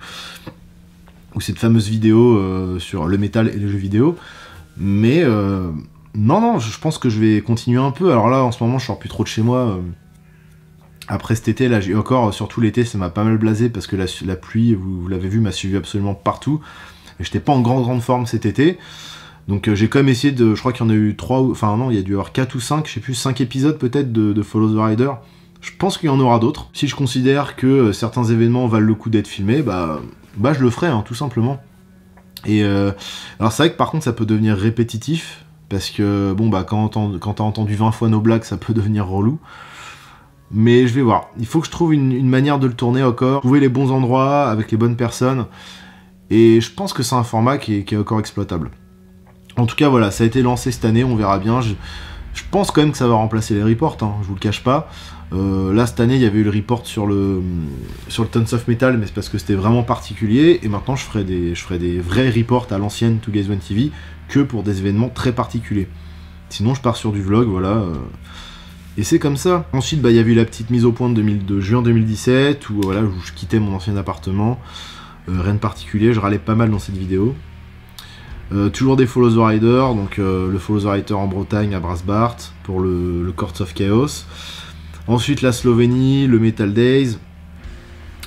ou cette fameuse vidéo euh, sur le métal et les jeux vidéo. Mais euh, non, non, je pense que je vais continuer un peu. Alors là, en ce moment, je sors plus trop de chez moi. Euh, après cet été, là, j'ai encore, surtout l'été, ça m'a pas mal blasé, parce que la, la pluie, vous, vous l'avez vu, m'a suivi absolument partout. Et j'étais pas en grande grande forme cet été, donc euh, j'ai quand même essayé de... Je crois qu'il y en a eu trois, enfin non, il y a dû y avoir quatre ou cinq, je sais plus, cinq épisodes peut-être de, de Follow the Rider. Je pense qu'il y en aura d'autres. Si je considère que euh, certains événements valent le coup d'être filmés, bah, bah je le ferai, hein, tout simplement. Et euh, alors c'est vrai que par contre ça peut devenir répétitif, parce que bon bah quand, quand t'as entendu vingt fois nos blagues, ça peut devenir relou. Mais je vais voir, il faut que je trouve une, une manière de le tourner encore, trouver les bons endroits, avec les bonnes personnes. Et je pense que c'est un format qui est, qui est encore exploitable. En tout cas, voilà, ça a été lancé cette année, on verra bien. Je, je pense quand même que ça va remplacer les reports, hein, je vous le cache pas. Euh, là, cette année, il y avait eu le report sur le, sur le Tons of Metal, mais c'est parce que c'était vraiment particulier. Et maintenant, je ferai des, je ferai des vrais reports à l'ancienne Two Guys One T V, que pour des événements très particuliers. Sinon, je pars sur du vlog, voilà. Euh, et c'est comme ça. Ensuite, bah, il y avait eu la petite mise au point de, deux mille, de juin deux mille dix-sept, où, voilà, où je quittais mon ancien appartement. Euh, rien de particulier, je râlais pas mal dans cette vidéo. Euh, toujours des Follow the Rider, donc euh, le Follow the Rider en Bretagne à Brasbart pour le, le Courts of Chaos. Ensuite la Slovénie, le Metal Days.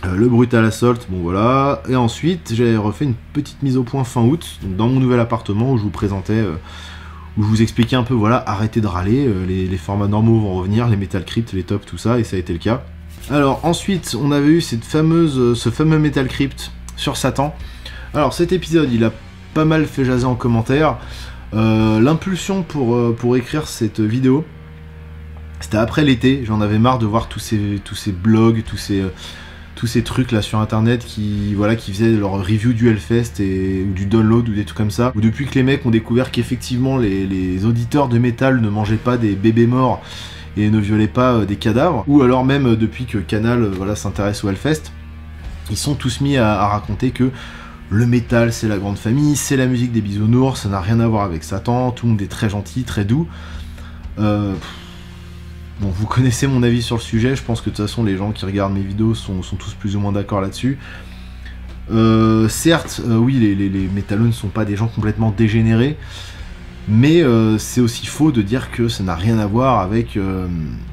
Euh, le Brutal Assault, bon voilà. Et ensuite, j'ai refait une petite mise au point fin août, donc dans mon nouvel appartement où je vous présentais, euh, où je vous expliquais un peu, voilà, arrêtez de râler, euh, les, les formats normaux vont revenir, les Metal Crypt, les tops, tout ça, et ça a été le cas. Alors ensuite, on avait eu cette fameuse, euh, ce fameux Metal Crypt sur Satan. Alors cet épisode, il a pas mal fait jaser en commentaire. Euh, L'impulsion pour, euh, pour écrire cette vidéo, c'était après l'été, j'en avais marre de voir tous ces, tous ces blogs, tous ces... Euh, tous ces trucs là sur internet qui voilà qui faisaient leur review du Hellfest et, ou du download ou des trucs comme ça, ou depuis que les mecs ont découvert qu'effectivement les, les auditeurs de métal ne mangeaient pas des bébés morts et ne violaient pas euh, des cadavres, ou alors même euh, depuis que Canal euh, voilà, s'intéresse au Hellfest, ils sont tous mis à, à raconter que le métal c'est la grande famille, c'est la musique des bisounours, ça n'a rien à voir avec Satan, tout le monde est très gentil, très doux. Euh, Bon, vous connaissez mon avis sur le sujet, je pense que de toute façon les gens qui regardent mes vidéos sont, sont tous plus ou moins d'accord là-dessus. Euh, certes, euh, oui, les, les, les métalleux ne sont pas des gens complètement dégénérés, mais euh, c'est aussi faux de dire que ça n'a rien à voir avec, euh,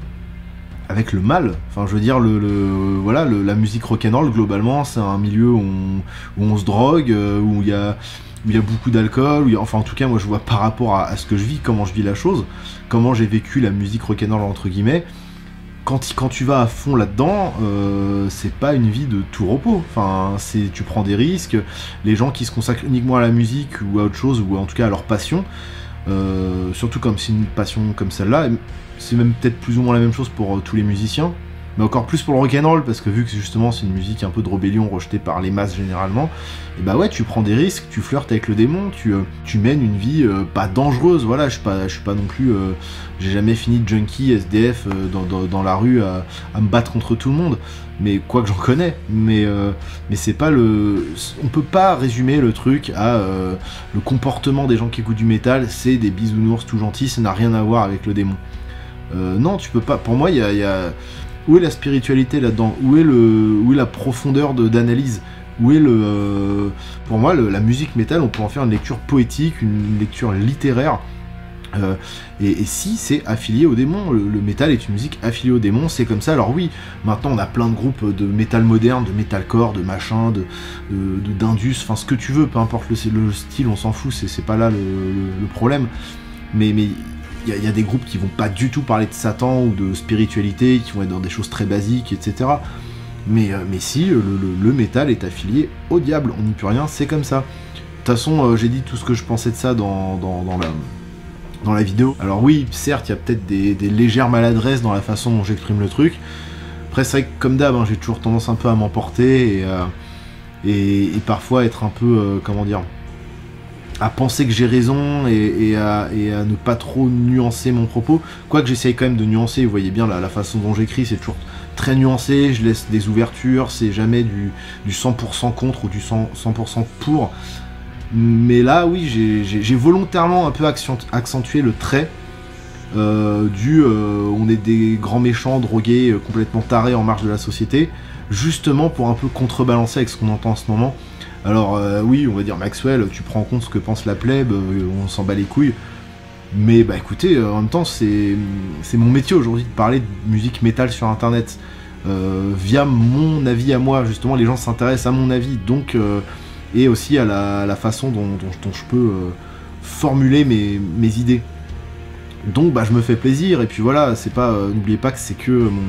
avec le mal. Enfin, je veux dire, le, le, voilà, le, la musique rock'n'roll, globalement, c'est un milieu où on, où on se drogue, euh, où il y a... où il y a beaucoup d'alcool, enfin en tout cas moi je vois par rapport à, à ce que je vis, comment je vis la chose, comment j'ai vécu la musique rock'n'roll entre guillemets, quand, quand tu vas à fond là-dedans, euh, c'est pas une vie de tout repos, enfin c'est, tu prends des risques, les gens qui se consacrent uniquement à la musique ou à autre chose, ou en tout cas à leur passion, euh, surtout comme c'est une passion comme celle-là, c'est même peut-être plus ou moins la même chose pour euh, tous les musiciens, mais encore plus pour le rock'n'roll, parce que vu que justement c'est une musique un peu de rébellion rejetée par les masses généralement, et bah ouais, tu prends des risques, tu flirtes avec le démon, tu, euh, tu mènes une vie euh, pas dangereuse, voilà, je suis pas, je suis pas non plus, euh, j'ai jamais fini de junkie, S D F, euh, dans, dans, dans la rue à, à me battre contre tout le monde, mais quoi que j'en connais, mais, euh, mais c'est pas le... On peut pas résumer le truc à euh, le comportement des gens qui écoutent du métal, c'est des bisounours tout gentils, ça n'a rien à voir avec le démon. Euh, non, tu peux pas, pour moi, il y a... Y a où est la spiritualité là-dedans? Où est le, où est la profondeur d'analyse? Où est le, euh, pour moi, le, la musique métal, on peut en faire une lecture poétique, une lecture littéraire. Euh, et, et si c'est affilié au démon, le, le métal est une musique affiliée au démon, c'est comme ça. Alors oui, maintenant on a plein de groupes de métal moderne, de metalcore, de machin, de, de, d'indus, enfin ce que tu veux, peu importe le, le style, on s'en fout, c'est pas là le, le, le problème. Mais, mais il y, y a des groupes qui vont pas du tout parler de Satan ou de spiritualité, qui vont être dans des choses très basiques, et cetera. Mais, euh, mais si, le, le, le métal est affilié au diable, on n'y peut rien, c'est comme ça. De toute façon, euh, j'ai dit tout ce que je pensais de ça dans, dans, dans, la, dans la vidéo. Alors oui, certes, il y a peut-être des, des légères maladresses dans la façon dont j'exprime le truc. Après, c'est vrai que comme d'hab, hein, j'ai toujours tendance un peu à m'emporter et, euh, et, et parfois être un peu, euh, comment dire, à penser que j'ai raison et, et, à, et à ne pas trop nuancer mon propos. Quoique j'essaye quand même de nuancer, vous voyez bien la, la façon dont j'écris, c'est toujours très nuancé, je laisse des ouvertures, c'est jamais du, du cent pour cent contre ou du cent pour cent pour. Mais là, oui, j'ai volontairement un peu accentué le trait euh, du euh, on est des grands méchants, drogués, euh, complètement tarés en marge de la société, justement pour un peu contrebalancer avec ce qu'on entend en ce moment. Alors euh, oui, on va dire Maxwell, tu prends en compte ce que pense la plèbe, euh, on s'en bat les couilles. Mais bah écoutez, euh, en même temps, c'est mon métier aujourd'hui de parler de musique métal sur internet. Euh, via mon avis à moi, justement, les gens s'intéressent à mon avis, donc euh, et aussi à la, la façon dont, dont, dont je peux euh, formuler mes, mes idées. Donc bah je me fais plaisir, et puis voilà, c'est pas, euh, n'oubliez pas que c'est que mon...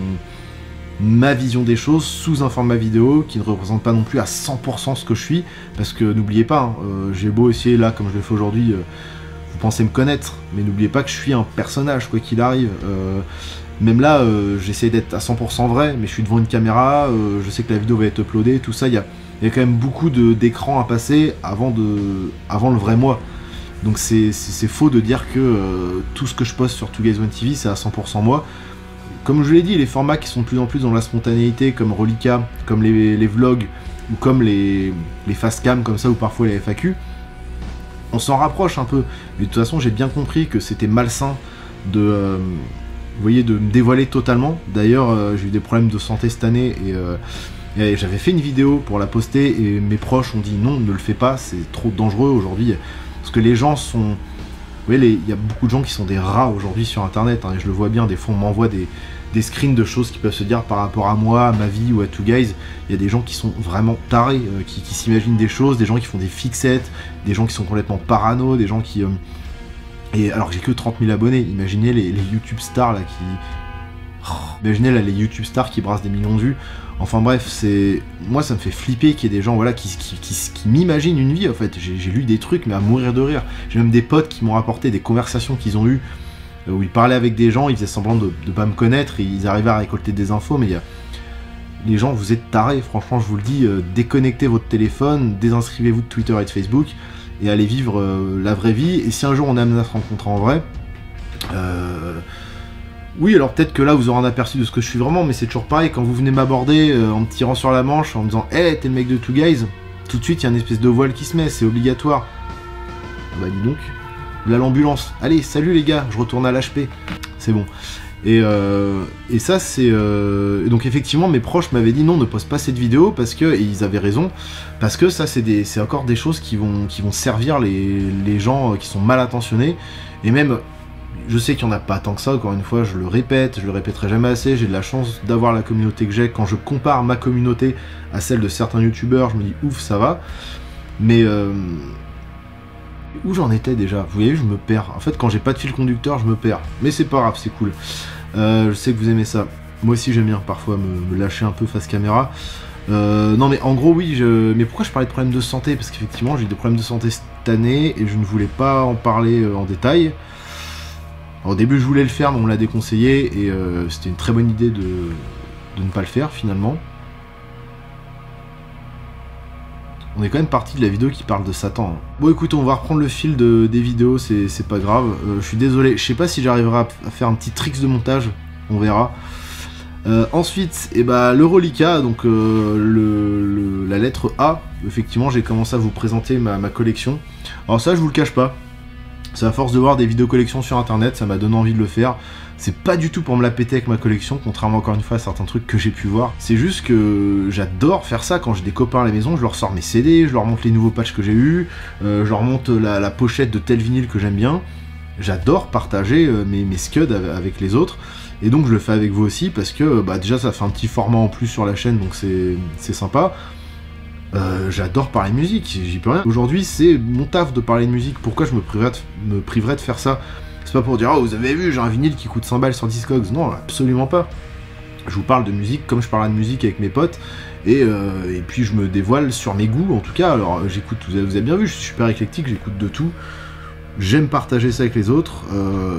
ma vision des choses sous un format vidéo qui ne représente pas non plus à cent pour cent ce que je suis, parce que n'oubliez pas, hein, euh, j'ai beau essayer là comme je le fais aujourd'hui, euh, vous pensez me connaître, mais n'oubliez pas que je suis un personnage quoi qu'il arrive. Euh, même là, euh, j'essaie d'être à cent pour cent vrai, mais je suis devant une caméra, euh, je sais que la vidéo va être uploadée, tout ça, il y a, y a quand même beaucoup d'écrans à passer avant, de, avant le vrai moi. Donc c'est faux de dire que euh, tout ce que je poste sur two guys one T V c'est à cent pour cent moi. Comme je l'ai dit, les formats qui sont de plus en plus dans la spontanéité, comme Rolika, comme les, les vlogs, ou comme les, les fast-cam, comme ça, ou parfois les F A Q, on s'en rapproche un peu. Mais de toute façon, j'ai bien compris que c'était malsain de, euh, vous voyez, de me dévoiler totalement. D'ailleurs, euh, j'ai eu des problèmes de santé cette année, et, euh, et j'avais fait une vidéo pour la poster, et mes proches ont dit non, ne le fais pas, c'est trop dangereux aujourd'hui. Parce que les gens sont... Vous voyez, il y a beaucoup de gens qui sont des rats aujourd'hui sur internet, hein, et je le vois bien, des fois on m'envoie des, des screens de choses qui peuvent se dire par rapport à moi, à ma vie ou à Two Guys. Il y a des gens qui sont vraiment tarés, euh, qui, qui s'imaginent des choses, des gens qui font des fixettes, des gens qui sont complètement parano, des gens qui... Euh... Et alors que j'ai que trente mille abonnés, imaginez les, les YouTube stars là qui... Oh, imaginez là les YouTube stars qui brassent des millions de vues. Enfin bref, c'est... Moi ça me fait flipper qu'il y ait des gens voilà, qui, qui, qui, qui m'imaginent une vie en fait. J'ai lu des trucs mais à mourir de rire. J'ai même des potes qui m'ont rapporté des conversations qu'ils ont eues où ils parlaient avec des gens, ils faisaient semblant de ne pas me connaître, et ils arrivaient à récolter des infos, mais il y a... les gens, vous êtes tarés, franchement, je vous le dis, euh, déconnectez votre téléphone, désinscrivez-vous de Twitter et de Facebook, et allez vivre euh, la vraie vie, et si un jour on est amené à se rencontrer en vrai, euh... oui, alors peut-être que là, vous aurez un aperçu de ce que je suis vraiment, mais c'est toujours pareil, quand vous venez m'aborder euh, en me tirant sur la manche, en me disant « Hey, t'es le mec de Two Guys », tout de suite, il y a une espèce de voile qui se met, c'est obligatoire. Ah bah dis donc... Là l'ambulance, allez salut les gars, je retourne à l'H P, c'est bon. Et, euh, et ça c'est... Euh... Donc effectivement mes proches m'avaient dit non, ne poste pas cette vidéo, parce que, et ils avaient raison, parce que ça c'est des... encore des choses qui vont, qui vont servir les... les gens qui sont mal intentionnés, et même, je sais qu'il n'y en a pas tant que ça, encore une fois, je le répète, je le répéterai jamais assez, j'ai de la chance d'avoir la communauté que j'ai, quand je compare ma communauté à celle de certains youtubeurs, je me dis ouf ça va, mais... Euh... Où j'en étais déjà? Vous voyez, je me perds. En fait, quand j'ai pas de fil conducteur, je me perds. Mais c'est pas grave, c'est cool. Euh, je sais que vous aimez ça. Moi aussi, j'aime bien parfois me, me lâcher un peu face caméra. Euh, non, mais en gros, oui. Je... Mais pourquoi je parlais de problèmes de santé? Parce qu'effectivement, j'ai eu des problèmes de santé cette année et je ne voulais pas en parler euh, en détail. Alors, au début, je voulais le faire, mais on me l'a déconseillé et euh, c'était une très bonne idée de... de ne pas le faire finalement. On est quand même parti de la vidéo qui parle de Satan. Bon écoute, on va reprendre le fil de, des vidéos, c'est pas grave. Euh, je suis désolé, je sais pas si j'arriverai à, à faire un petit tricks de montage, on verra. Euh, ensuite, eh ben, le reliquat, donc euh, le, le, la lettre A. Effectivement, j'ai commencé à vous présenter ma, ma collection. Alors ça, je vous le cache pas. C'est à force de voir des vidéos collections sur internet, ça m'a donné envie de le faire. C'est pas du tout pour me la péter avec ma collection, contrairement encore une fois à certains trucs que j'ai pu voir. C'est juste que j'adore faire ça quand j'ai des copains à la maison, je leur sors mes C D, je leur montre les nouveaux patchs que j'ai eus, euh, je leur montre la, la pochette de tel vinyle que j'aime bien. J'adore partager euh, mes, mes scuds avec les autres, et donc je le fais avec vous aussi, parce que bah, déjà ça fait un petit format en plus sur la chaîne, donc c'est sympa. Euh, j'adore parler musique, j'y peux rien. Aujourd'hui, c'est mon taf de parler de musique. Pourquoi je me priverais de, me priverais de faire ça? C'est pas pour dire, oh, vous avez vu, j'ai un vinyle qui coûte cent balles sur Discogs. Non, absolument pas. Je vous parle de musique comme je parle de musique avec mes potes. Et, euh, et puis je me dévoile sur mes goûts, en tout cas. Alors, j'écoute, vous avez, vous avez bien vu, je suis super éclectique, j'écoute de tout. J'aime partager ça avec les autres. Euh,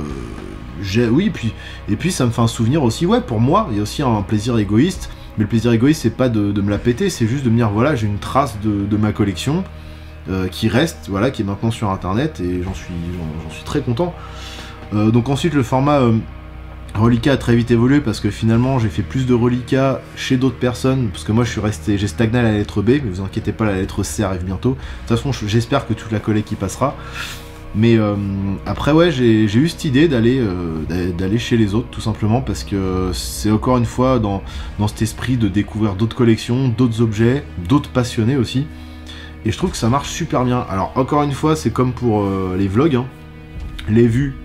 oui, puis, et puis ça me fait un souvenir aussi, ouais, pour moi, il y a aussi un plaisir égoïste. Mais le plaisir égoïste, c'est pas de, de me la péter, c'est juste de me dire, voilà, j'ai une trace de, de ma collection euh, qui reste, voilà, qui est maintenant sur internet, et j'en suis, j'en suis très content. Euh, donc ensuite, le format euh, reliquat a très vite évolué, parce que finalement, j'ai fait plus de reliquats chez d'autres personnes, parce que moi, je suis resté, j'ai stagné à la lettre B, mais vous inquiétez pas, la lettre C arrive bientôt. De toute façon, j'espère que toute la collecte y passera. Mais euh, après ouais, j'ai eu cette idée d'aller euh, d'aller chez les autres tout simplement parce que c'est encore une fois dans, dans cet esprit de découvrir d'autres collections, d'autres objets, d'autres passionnés aussi. Et je trouve que ça marche super bien. Alors encore une fois, c'est comme pour euh, les vlogs, hein. Les vues,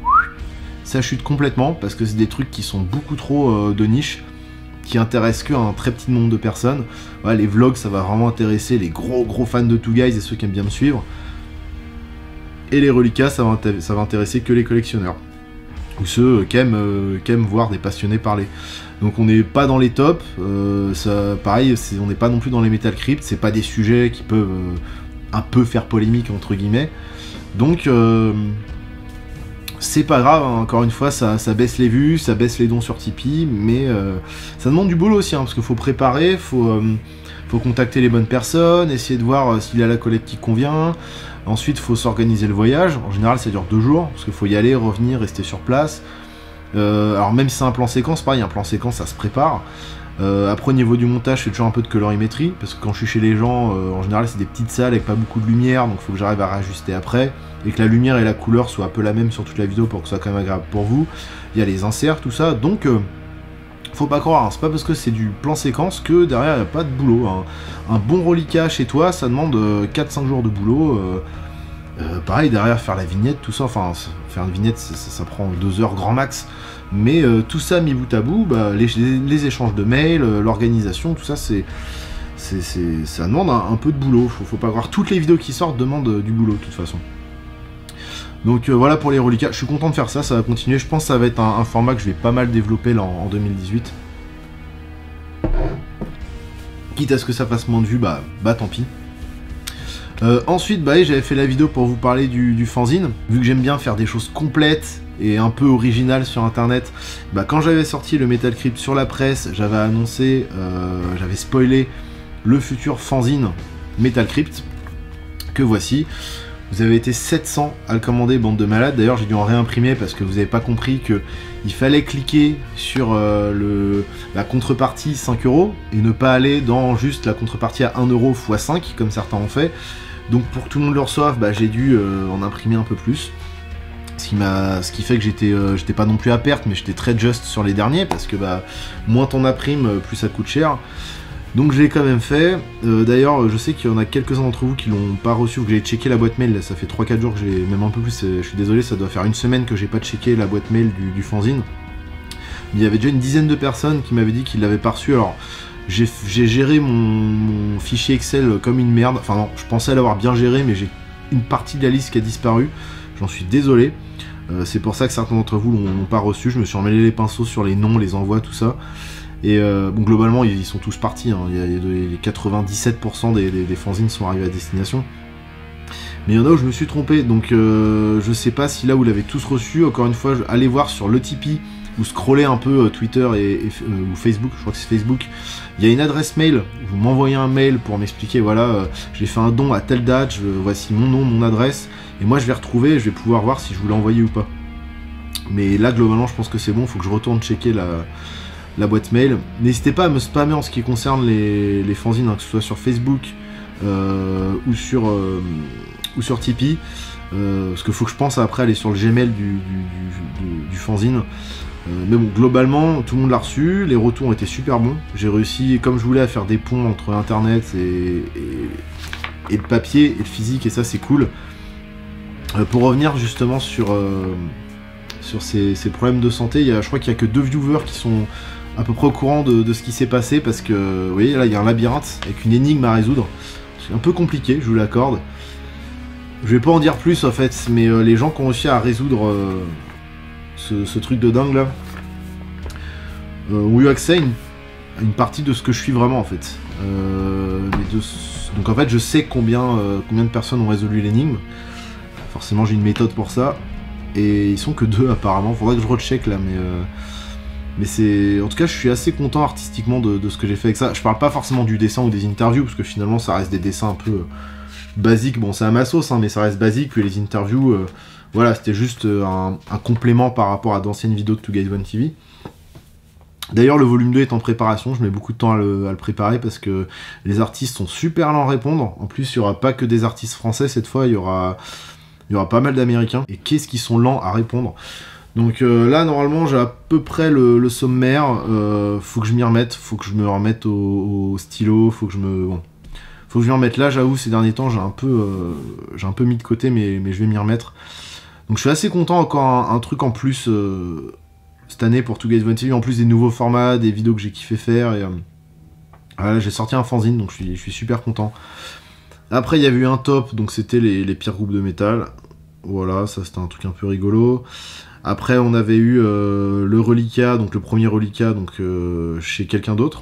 ça chute complètement parce que c'est des trucs qui sont beaucoup trop euh, de niche, qui intéressent que un très petit nombre de personnes. Ouais, les vlogs, ça va vraiment intéresser les gros gros fans de Two Guys et ceux qui aiment bien me suivre. Et les reliquats, ça va, ça va intéresser que les collectionneurs. Ou ceux qui aiment, euh, qui aiment voir des passionnés parler. Donc on n'est pas dans les tops, euh, ça, pareil, on n'est pas non plus dans les Metal Crypt, c'est pas des sujets qui peuvent euh, un peu faire polémique entre guillemets. Donc euh, c'est pas grave, hein, encore une fois, ça, ça baisse les vues, ça baisse les dons sur Tipeee, mais euh, ça demande du boulot aussi, hein, parce qu'il faut préparer, faut, euh, faut contacter les bonnes personnes, essayer de voir euh, s'il y a la collecte qui convient. Ensuite, il faut s'organiser le voyage. En général, ça dure deux jours, parce qu'il faut y aller, revenir, rester sur place. Euh, alors même si c'est un plan séquence, pareil, un plan séquence, ça se prépare. Euh, après, au niveau du montage, je fais toujours un peu de colorimétrie, parce que quand je suis chez les gens, euh, en général, c'est des petites salles avec pas beaucoup de lumière, donc il faut que j'arrive à réajuster après, et que la lumière et la couleur soient un peu la même sur toute la vidéo pour que ce soit quand même agréable pour vous. Il y a les inserts, tout ça, donc... Euh, faut pas croire, hein, c'est pas parce que c'est du plan séquence que derrière il n'y a pas de boulot. Hein. Un bon reliquat chez toi, ça demande euh, quatre cinq jours de boulot. Euh, euh, pareil, derrière faire la vignette, tout ça, enfin, faire une vignette, ça, ça, ça prend deux heures grand max. Mais euh, tout ça mis bout à bout, bah, les, les, les échanges de mails, euh, l'organisation, tout ça, c'est, c'est, c'est, ça demande un, un peu de boulot. Faut, faut pas croire, toutes les vidéos qui sortent demandent euh, du boulot de toute façon. Donc euh, voilà pour les reliquats, je suis content de faire ça, ça va continuer. Je pense que ça va être un, un format que je vais pas mal développer là en, en deux mille dix-huit. Quitte à ce que ça fasse moins de vues, bah, bah tant pis. Euh, ensuite, bah, j'avais fait la vidéo pour vous parler du, du fanzine. Vu que j'aime bien faire des choses complètes et un peu originales sur internet, bah, quand j'avais sorti le Metal Crypt sur la presse, j'avais annoncé, euh, j'avais spoilé le futur fanzine Metal Crypt, que voici. Vous avez été sept cents à le commander, bande de malades. D'ailleurs, j'ai dû en réimprimer parce que vous n'avez pas compris que il fallait cliquer sur euh, le, la contrepartie cinq euros et ne pas aller dans juste la contrepartie à un euro fois cinq, comme certains ont fait. Donc pour que tout le monde le reçoive, bah, j'ai dû euh, en imprimer un peu plus. Ce qui, m'a, ce qui fait que j'étais euh, j'étais pas non plus à perte, mais j'étais très juste sur les derniers, parce que bah, moins t'en imprimes, plus ça coûte cher. Donc je l'ai quand même fait. Euh, D'ailleurs, je sais qu'il y en a quelques-uns d'entre vous qui l'ont pas reçu, que j'ai checké la boîte mail, là, ça fait trois quatre jours que j'ai, même un peu plus, je suis désolé, ça doit faire une semaine que j'ai pas checké la boîte mail du, du fanzine. Mais il y avait déjà une dizaine de personnes qui m'avaient dit qu'ils l'avaient pas reçu. Alors j'ai géré mon, mon fichier Excel comme une merde, enfin non, je pensais l'avoir bien géré, mais j'ai une partie de la liste qui a disparu, j'en suis désolé. Euh, c'est pour ça que certains d'entre vous l'ont pas reçu, je me suis emmêlé les pinceaux sur les noms, les envois, tout ça. Et euh, bon, globalement, ils, ils sont tous partis, hein. Il y a, il y a de, les quatre-vingt-dix-sept pour cent des, des, des fanzines sont arrivés à destination. Mais il y en a où je me suis trompé, donc euh, je sais pas si là vous l'avez tous reçu. Encore une fois, allez voir sur le Tipeee, ou scrollez un peu euh, Twitter et, et euh, ou Facebook, je crois que c'est Facebook. Il y a une adresse mail, vous m'envoyez un mail pour m'expliquer, voilà, euh, j'ai fait un don à telle date, je, voici mon nom, mon adresse, et moi je vais retrouver et je vais pouvoir voir si je vous l'ai envoyé ou pas. Mais là, globalement, je pense que c'est bon, il faut que je retourne checker la... la boîte mail. N'hésitez pas à me spammer en ce qui concerne les, les fanzines, hein, que ce soit sur Facebook euh, ou, sur, euh, ou sur Tipeee, euh, parce qu'il faut que je pense après aller sur le Gmail du, du, du, du, du fanzine. Euh, mais bon, globalement, tout le monde l'a reçu, les retours ont été super bons. J'ai réussi, comme je voulais, à faire des ponts entre internet et, et, et le papier et le physique, et ça c'est cool. Euh, pour revenir justement sur, euh, sur ces, ces problèmes de santé, il y a, je crois qu'il n'y a que deux viewers qui sont à peu près au courant de, de ce qui s'est passé, parce que vous voyez là il y a un labyrinthe avec une énigme à résoudre. C'est un peu compliqué, je vous l'accorde. Je vais pas en dire plus en fait, mais euh, les gens qui ont réussi à résoudre euh, ce, ce truc de dingue là euh, ont eu accès à une, à une partie de ce que je suis vraiment en fait. Euh, les deux, donc en fait je sais combien, euh, combien de personnes ont résolu l'énigme. Forcément j'ai une méthode pour ça. Et ils sont que deux apparemment, faudrait que je recheck là, mais... Euh, Mais c'est... En tout cas, je suis assez content artistiquement de, de ce que j'ai fait avec ça. Je parle pas forcément du dessin ou des interviews, parce que finalement, ça reste des dessins un peu euh, basiques. Bon, c'est à ma sauce, hein, mais ça reste basique. Puis les interviews, euh, voilà, c'était juste euh, un, un complément par rapport à d'anciennes vidéos de two guys one T V. D'ailleurs, le volume deux est en préparation. Je mets beaucoup de temps à le, à le préparer, parce que les artistes sont super lents à répondre. En plus, il y aura pas que des artistes français cette fois, il y aura, il y aura pas mal d'Américains. Et qu'est-ce qu'ils sont lents à répondre. Donc euh, là, normalement, j'ai à peu près le, le sommaire. Euh, faut que je m'y remette, faut que je me remette au, au stylo, faut que je me... Bon. Faut que je m'y remette. Là, j'avoue, ces derniers temps, j'ai un peu euh, j'ai un peu mis de côté, mais, mais je vais m'y remettre. Donc je suis assez content, encore un, un truc en plus euh, cette année pour two guys one T V, en plus des nouveaux formats, des vidéos que j'ai kiffé faire. Et euh, voilà, j'ai sorti un fanzine, donc je suis, je suis super content. Après, il y avait eu un top, donc c'était les, les pires groupes de métal. Voilà, ça c'était un truc un peu rigolo. Après, on avait eu euh, le reliquat, donc le premier reliquat, donc euh, chez quelqu'un d'autre,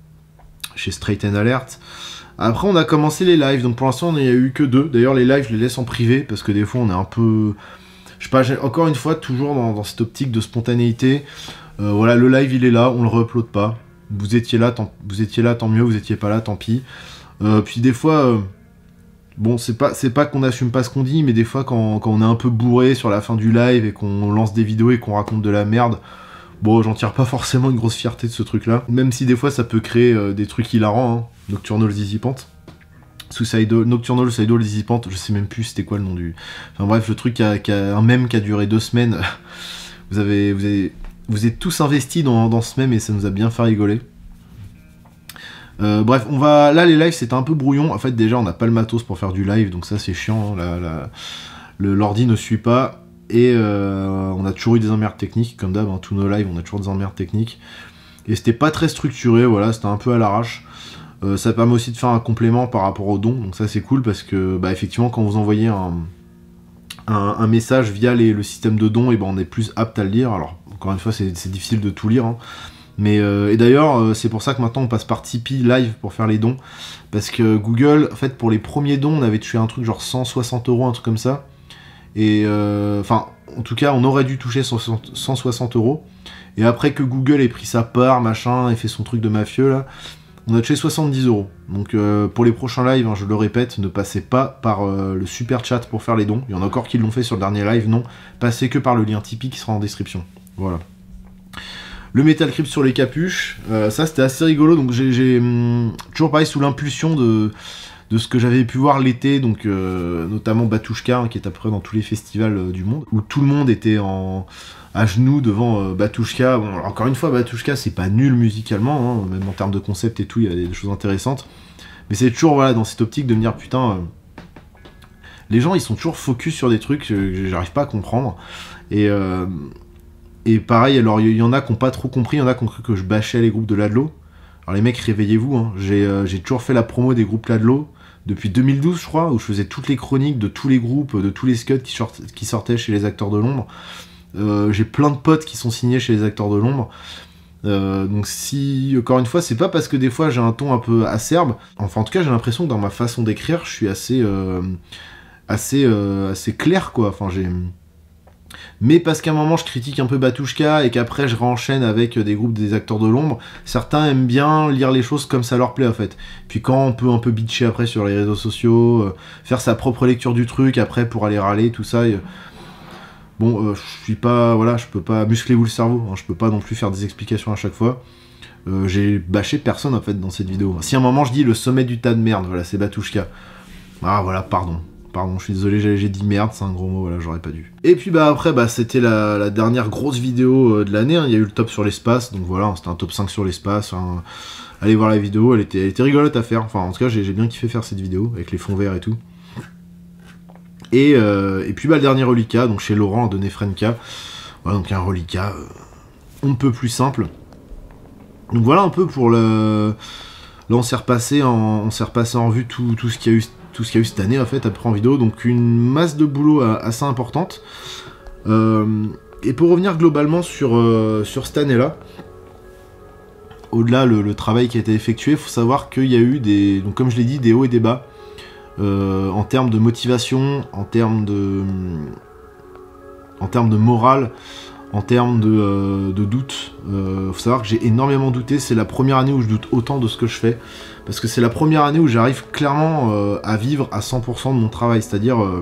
chez Straight and Alert. Après, on a commencé les lives, donc pour l'instant, il n'y a eu que deux. D'ailleurs, les lives, je les laisse en privé, parce que des fois, on est un peu... Je sais pas, encore une fois, toujours dans, dans cette optique de spontanéité. Euh, voilà, le live, il est là, on le re-upload pas. Vous étiez là, tant, vous étiez là, tant mieux, vous étiez pas là, tant pis. Euh, puis des fois... Euh, Bon, c'est pas, c'est pas qu'on assume pas ce qu'on dit, mais des fois, quand, quand on est un peu bourré sur la fin du live et qu'on lance des vidéos et qu'on raconte de la merde, bon, j'en tire pas forcément une grosse fierté de ce truc-là. Même si des fois, ça peut créer euh, des trucs hilarants, hein. Nocturnal Dizzy Pant. Suicidal, Nocturnal Suicidal Dizzy Pant, je sais même plus c'était quoi le nom du... Enfin bref, le truc qui a, qui a un mème qui a duré deux semaines. vous, avez, vous, avez, vous êtes tous investis dans, dans ce mème et ça nous a bien fait rigoler. Euh, bref, on va... Là, les lives, c'était un peu brouillon. En fait, déjà, on n'a pas le matos pour faire du live, donc ça, c'est chiant. Hein. La, la... L'ordi ne suit pas. et euh, on a toujours eu des emmerdes techniques, comme d'hab, hein, tous nos lives, on a toujours des emmerdes techniques. Et c'était pas très structuré, voilà, c'était un peu à l'arrache. Euh, ça permet aussi de faire un complément par rapport aux dons, donc ça c'est cool parce que bah, effectivement quand vous envoyez un, un, un message via les, le système de dons, et ben on est plus apte à le lire. Alors encore une fois c'est difficile de tout lire, hein. Mais euh, et d'ailleurs euh, c'est pour ça que maintenant on passe par Tipeee Live pour faire les dons, parce que Google, en fait pour les premiers dons on avait touché un truc genre cent soixante euros, un truc comme ça, et enfin euh, en tout cas on aurait dû toucher cent soixante euros, et après que Google ait pris sa part, machin, et fait son truc de mafieux là, on a touché soixante-dix euros. Donc euh, pour les prochains lives, hein, je le répète, ne passez pas par euh, le super chat pour faire les dons. Il y en a encore qui l'ont fait sur le dernier live, non. Passez que par le lien Tipeee qui sera en description. Voilà. Le Metal Crypt sur les capuches, euh, ça c'était assez rigolo. Donc j'ai hum, toujours pareil sous l'impulsion de, de ce que j'avais pu voir l'été, donc euh, notamment Batushka, hein, qui est à peu près dans tous les festivals euh, du monde, où tout le monde était en... à genoux devant euh, Batushka. Bon, alors, encore une fois, Batushka, c'est pas nul musicalement, hein, même en termes de concept et tout, il y a des choses intéressantes. Mais c'est toujours, voilà, dans cette optique de me dire, putain, euh, les gens, ils sont toujours focus sur des trucs que j'arrive pas à comprendre. Et, euh, et pareil, alors, il y, y en a qui ont pas trop compris, il y en a qui ont cru que je bâchais les groupes de Ladlo. Alors, les mecs, réveillez-vous, hein. J'ai euh, j'ai toujours fait la promo des groupes Ladlo depuis deux mille douze, je crois, où je faisais toutes les chroniques de tous les groupes, de tous les scuds qui, sortent, qui sortaient chez les acteurs de l'ombre. Euh, j'ai plein de potes qui sont signés chez les acteurs de l'ombre. Euh, donc si, encore une fois, c'est pas parce que des fois j'ai un ton un peu acerbe. Enfin, en tout cas, j'ai l'impression que dans ma façon d'écrire, je suis assez, euh, assez, euh, assez clair, quoi. Enfin, j'ai. Mais parce qu'à un moment je critique un peu Batushka et qu'après je réenchaîne avec des groupes des acteurs de l'ombre, certains aiment bien lire les choses comme ça leur plaît en fait. Puis quand on peut un peu bitcher après sur les réseaux sociaux, euh, faire sa propre lecture du truc après pour aller râler, tout ça. Et, bon, euh, je suis pas, voilà, je peux pas muscler-vous le cerveau, hein, je peux pas non plus faire des explications à chaque fois. Euh, j'ai bâché personne en fait dans cette vidéo. Si à un moment je dis le sommet du tas de merde, voilà, c'est Batushka. Ah voilà, pardon. Pardon, je suis désolé, j'ai dit merde, c'est un gros mot, voilà, j'aurais pas dû. Et puis bah après, bah c'était la, la dernière grosse vidéo euh, de l'année, hein. Il y a eu le top sur l'espace, donc voilà, c'était un top cinq sur l'espace. Hein. Allez voir la vidéo, elle était, elle était rigolote à faire, enfin en tout cas j'ai bien kiffé faire cette vidéo, avec les fonds verts et tout. Et, euh, et puis bah le dernier reliquat, donc chez Laurent de Nefrenka, voilà, donc un reliquat euh, on ne peut plus simple. Donc voilà un peu pour le... Là on s'est repassé en, on s'est repassé en vue tout, tout ce qu'il y a eu tout ce qu'il y a eu cette année en fait après en vidéo, donc une masse de boulot assez importante. Euh, et pour revenir globalement sur, euh, sur cette année-là, au-delà le, le travail qui a été effectué, il faut savoir qu'il y a eu des, donc comme je l'ai dit, des hauts et des bas euh, en termes de motivation, en termes de, en termes de morale, en termes de, euh, de doute. Il euh, faut savoir que j'ai énormément douté, c'est la première année où je doute autant de ce que je fais, parce que c'est la première année où j'arrive clairement euh, à vivre à cent pour cent de mon travail, c'est-à-dire euh,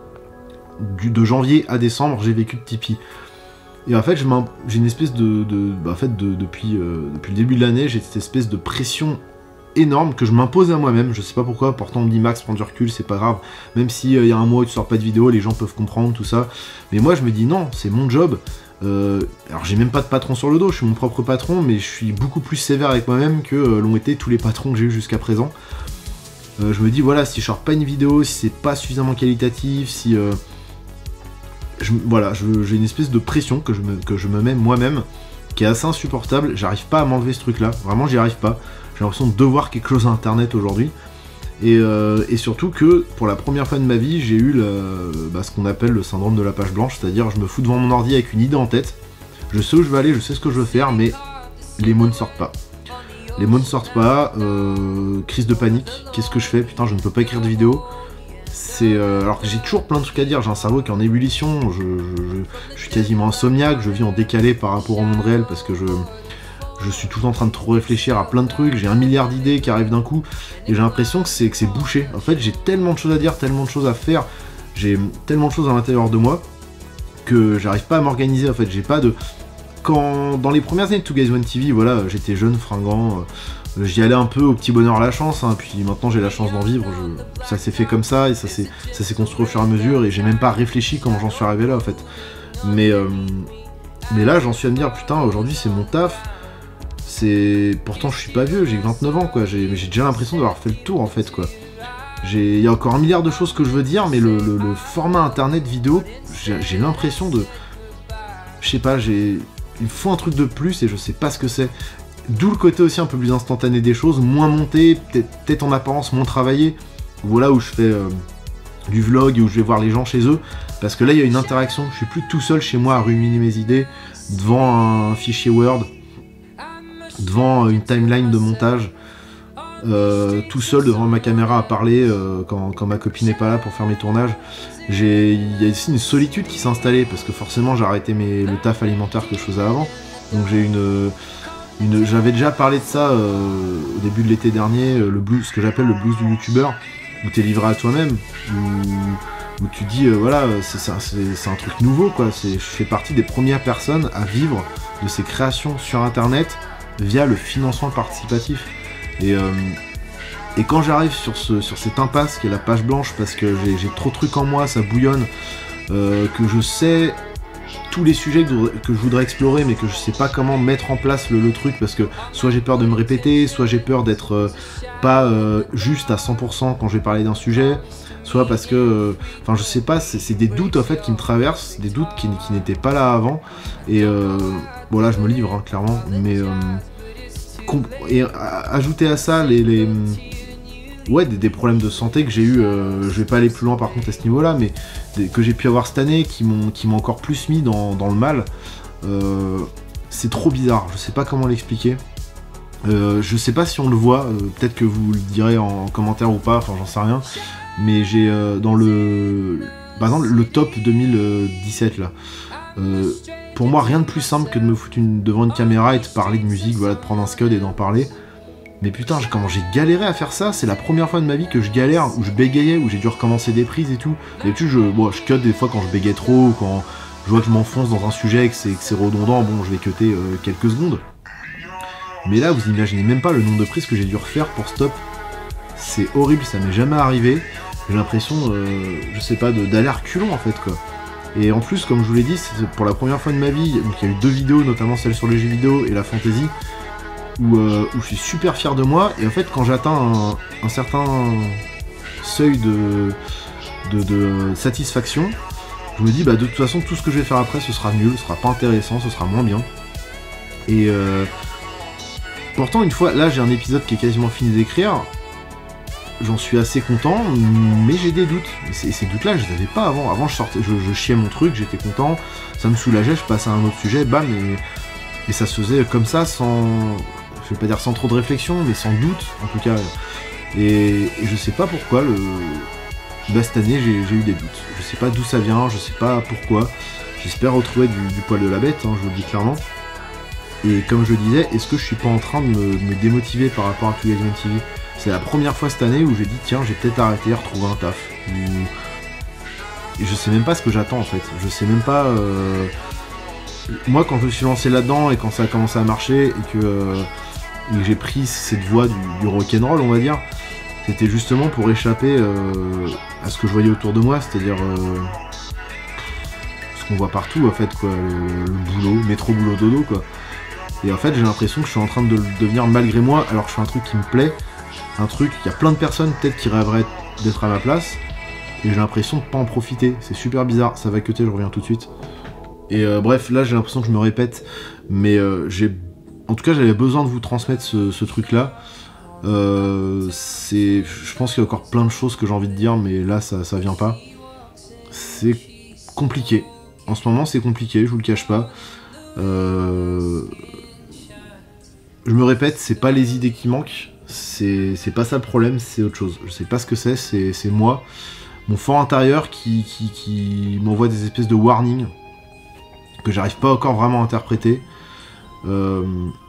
de janvier à décembre, j'ai vécu de Tipeee. Et en fait, j'ai une espèce de... de bah, en fait, de, depuis, euh, depuis le début de l'année, j'ai cette espèce de pression énorme que je m'impose à moi-même, je sais pas pourquoi, pourtant on me dit Max, prends du recul, c'est pas grave, même s'il euh, y a un mois où tu sors pas de vidéo, les gens peuvent comprendre, tout ça, mais moi je me dis non, c'est mon job. Euh, alors j'ai même pas de patron sur le dos, je suis mon propre patron, mais je suis beaucoup plus sévère avec moi-même que euh, l'ont été tous les patrons que j'ai eu jusqu'à présent. Euh, je me dis voilà, si je sors pas une vidéo, si c'est pas suffisamment qualitatif, si euh, je, voilà, j'ai une espèce de pression que je me, que je me mets moi-même, qui est assez insupportable. J'arrive pas à m'enlever ce truc-là, vraiment j'y arrive pas. J'ai l'impression de devoir quelque chose à internet aujourd'hui. Et, euh, et surtout que, pour la première fois de ma vie, j'ai eu le, bah, ce qu'on appelle le syndrome de la page blanche, c'est-à-dire je me fous devant mon ordi avec une idée en tête, je sais où je vais aller, je sais ce que je veux faire, mais les mots ne sortent pas. Les mots ne sortent pas, euh, crise de panique, qu'est-ce que je fais? Putain, je ne peux pas écrire de vidéo. C'est euh, alors que j'ai toujours plein de trucs à dire, j'ai un cerveau qui est en ébullition, je, je, je, je suis quasiment insomniaque, je vis en décalé par rapport au monde réel parce que je... Je suis tout en train de trop réfléchir à plein de trucs, j'ai un milliard d'idées qui arrivent d'un coup, et j'ai l'impression que c'est que c'est bouché. En fait, j'ai tellement de choses à dire, tellement de choses à faire, j'ai tellement de choses à l'intérieur de moi, que j'arrive pas à m'organiser, en fait, j'ai pas de... Quand, dans les premières années de Two Guys One T V, voilà, j'étais jeune, fringant, euh, j'y allais un peu au petit bonheur la chance, hein, puis maintenant j'ai la chance d'en vivre, je... ça s'est fait comme ça, et ça s'est construit au fur et à mesure, et j'ai même pas réfléchi comment j'en suis arrivé là, en fait. Mais, euh... Mais là, j'en suis à me dire, putain, aujourd'hui c'est mon taf. C'est... Pourtant je suis pas vieux, j'ai vingt-neuf ans quoi, j'ai déjà l'impression d'avoir fait le tour en fait quoi. Il y a encore un milliard de choses que je veux dire, mais le, le, le format internet vidéo, j'ai l'impression de... Je sais pas, j'ai... il faut un truc de plus et je sais pas ce que c'est. D'où le côté aussi un peu plus instantané des choses, moins monté, peut-être peut-être en apparence moins travaillé. Voilà où je fais euh, du vlog et où je vais voir les gens chez eux. Parce que là il y a une interaction, je suis plus tout seul chez moi à ruminer mes idées, devant un fichier Word, devant une timeline de montage, euh, tout seul devant ma caméra à parler euh, quand, quand ma copine n'est pas là pour faire mes tournages. Il y a aussi une solitude qui s'est installée parce que forcément j'ai arrêté mes, le taf alimentaire que je faisais avant. Donc j'ai une... Une, j'avais déjà parlé de ça euh, au début de l'été dernier, le blues, ce que j'appelle le blues du youtubeur, où t'es livré à toi-même, où, où tu dis, euh, voilà, c'est un truc nouveau, quoi. Je fais partie des premières personnes à vivre de ces créations sur Internet via le financement participatif. Et, euh, et quand j'arrive sur, ce, sur cette impasse qui est la page blanche, parce que j'ai trop de trucs en moi, ça bouillonne, euh, que je sais... tous les sujets que, que je voudrais explorer mais que je sais pas comment mettre en place le, le truc parce que soit j'ai peur de me répéter, soit j'ai peur d'être euh, pas euh, juste à cent pour cent quand je vais parler d'un sujet, soit parce que enfin euh, je sais pas, c'est des doutes en fait qui me traversent, des doutes qui, qui n'étaient pas là avant et euh, bon là je me livre hein, clairement mais euh, et ajouter à ça les, les ouais, des, des problèmes de santé que j'ai eu, euh, je vais pas aller plus loin par contre à ce niveau-là, mais des, que j'ai pu avoir cette année, qui m'ont qui m'ont encore plus mis dans, dans le mal. Euh, c'est trop bizarre, je sais pas comment l'expliquer. Euh, je sais pas si on le voit, euh, peut-être que vous le direz en, en commentaire ou pas, enfin j'en sais rien. Mais j'ai euh, dans le... Par exemple, le top deux mille dix-sept là. Euh, pour moi, rien de plus simple que de me foutre une, devant une caméra et de parler de musique, voilà, de prendre un scud et d'en parler. Mais putain, comment j'ai galéré à faire ça, c'est la première fois de ma vie que je galère, où je bégayais, où j'ai dû recommencer des prises et tout. D'habitude, je, bon, je cut des fois quand je bégaye trop, ou quand je vois que je m'enfonce dans un sujet et que c'est redondant, bon, je vais cutter euh, quelques secondes. Mais là, vous imaginez même pas le nombre de prises que j'ai dû refaire pour stop. C'est horrible, ça m'est jamais arrivé. J'ai l'impression, euh, je sais pas, d'aller à reculons en fait, quoi. Et en plus, comme je vous l'ai dit, c'est pour la première fois de ma vie, donc il y a eu deux vidéos, notamment celle sur les jeux vidéo et la fantasy, Où, euh, où je suis super fier de moi, et en fait quand j'atteins un, un certain seuil de, de, de satisfaction, je me dis bah de toute façon tout ce que je vais faire après ce sera nul, ce sera pas intéressant, ce sera moins bien. Et euh, pourtant une fois, là j'ai un épisode qui est quasiment fini d'écrire, j'en suis assez content, mais j'ai des doutes. Et ces doutes là je les avais pas avant, avant je sortais, je, je chiais mon truc, j'étais content, ça me soulageait, je passais à un autre sujet, bam, et, et ça se faisait comme ça sans... Je vais pas dire sans trop de réflexion, mais sans doute, en tout cas. Et, et je sais pas pourquoi, le... bah, cette année, j'ai eu des doutes. Je sais pas d'où ça vient, je sais pas pourquoi. J'espère retrouver du, du poil de la bête, hein, je vous le dis clairement. Et comme je le disais, est-ce que je suis pas en train de me, de me démotiver par rapport à Two Guys One T V? C'est la première fois cette année où j'ai dit, tiens, j'ai peut-être arrêté, retrouver un taf. Et je sais même pas ce que j'attends, en fait. Je sais même pas... Euh... Moi, quand je me suis lancé là-dedans, et quand ça a commencé à marcher, et que... Euh... et que j'ai pris cette voie du, du rock'n'roll, on va dire, c'était justement pour échapper euh, à ce que je voyais autour de moi, c'est-à-dire euh, ce qu'on voit partout, en fait, quoi, le, le boulot, métro, boulot, dodo, quoi. Et en fait, j'ai l'impression que je suis en train de le devenir malgré moi, alors que je fais un truc qui me plaît, un truc, il y a plein de personnes peut-être qui rêveraient d'être à ma place, et j'ai l'impression de pas en profiter, c'est super bizarre, ça va cutter, je reviens tout de suite. Et euh, bref, là, j'ai l'impression que je me répète, mais euh, j'ai... En tout cas, j'avais besoin de vous transmettre ce, ce truc-là. Euh, c'est, je pense qu'il y a encore plein de choses que j'ai envie de dire, mais là, ça, ça vient pas. C'est compliqué. En ce moment, c'est compliqué, je vous le cache pas. Euh, je me répète, c'est pas les idées qui manquent. C'est pas ça le problème, c'est autre chose. Je sais pas ce que c'est, c'est moi. Mon fort intérieur qui, qui, qui m'envoie des espèces de warnings que j'arrive pas encore vraiment à interpréter. Euh,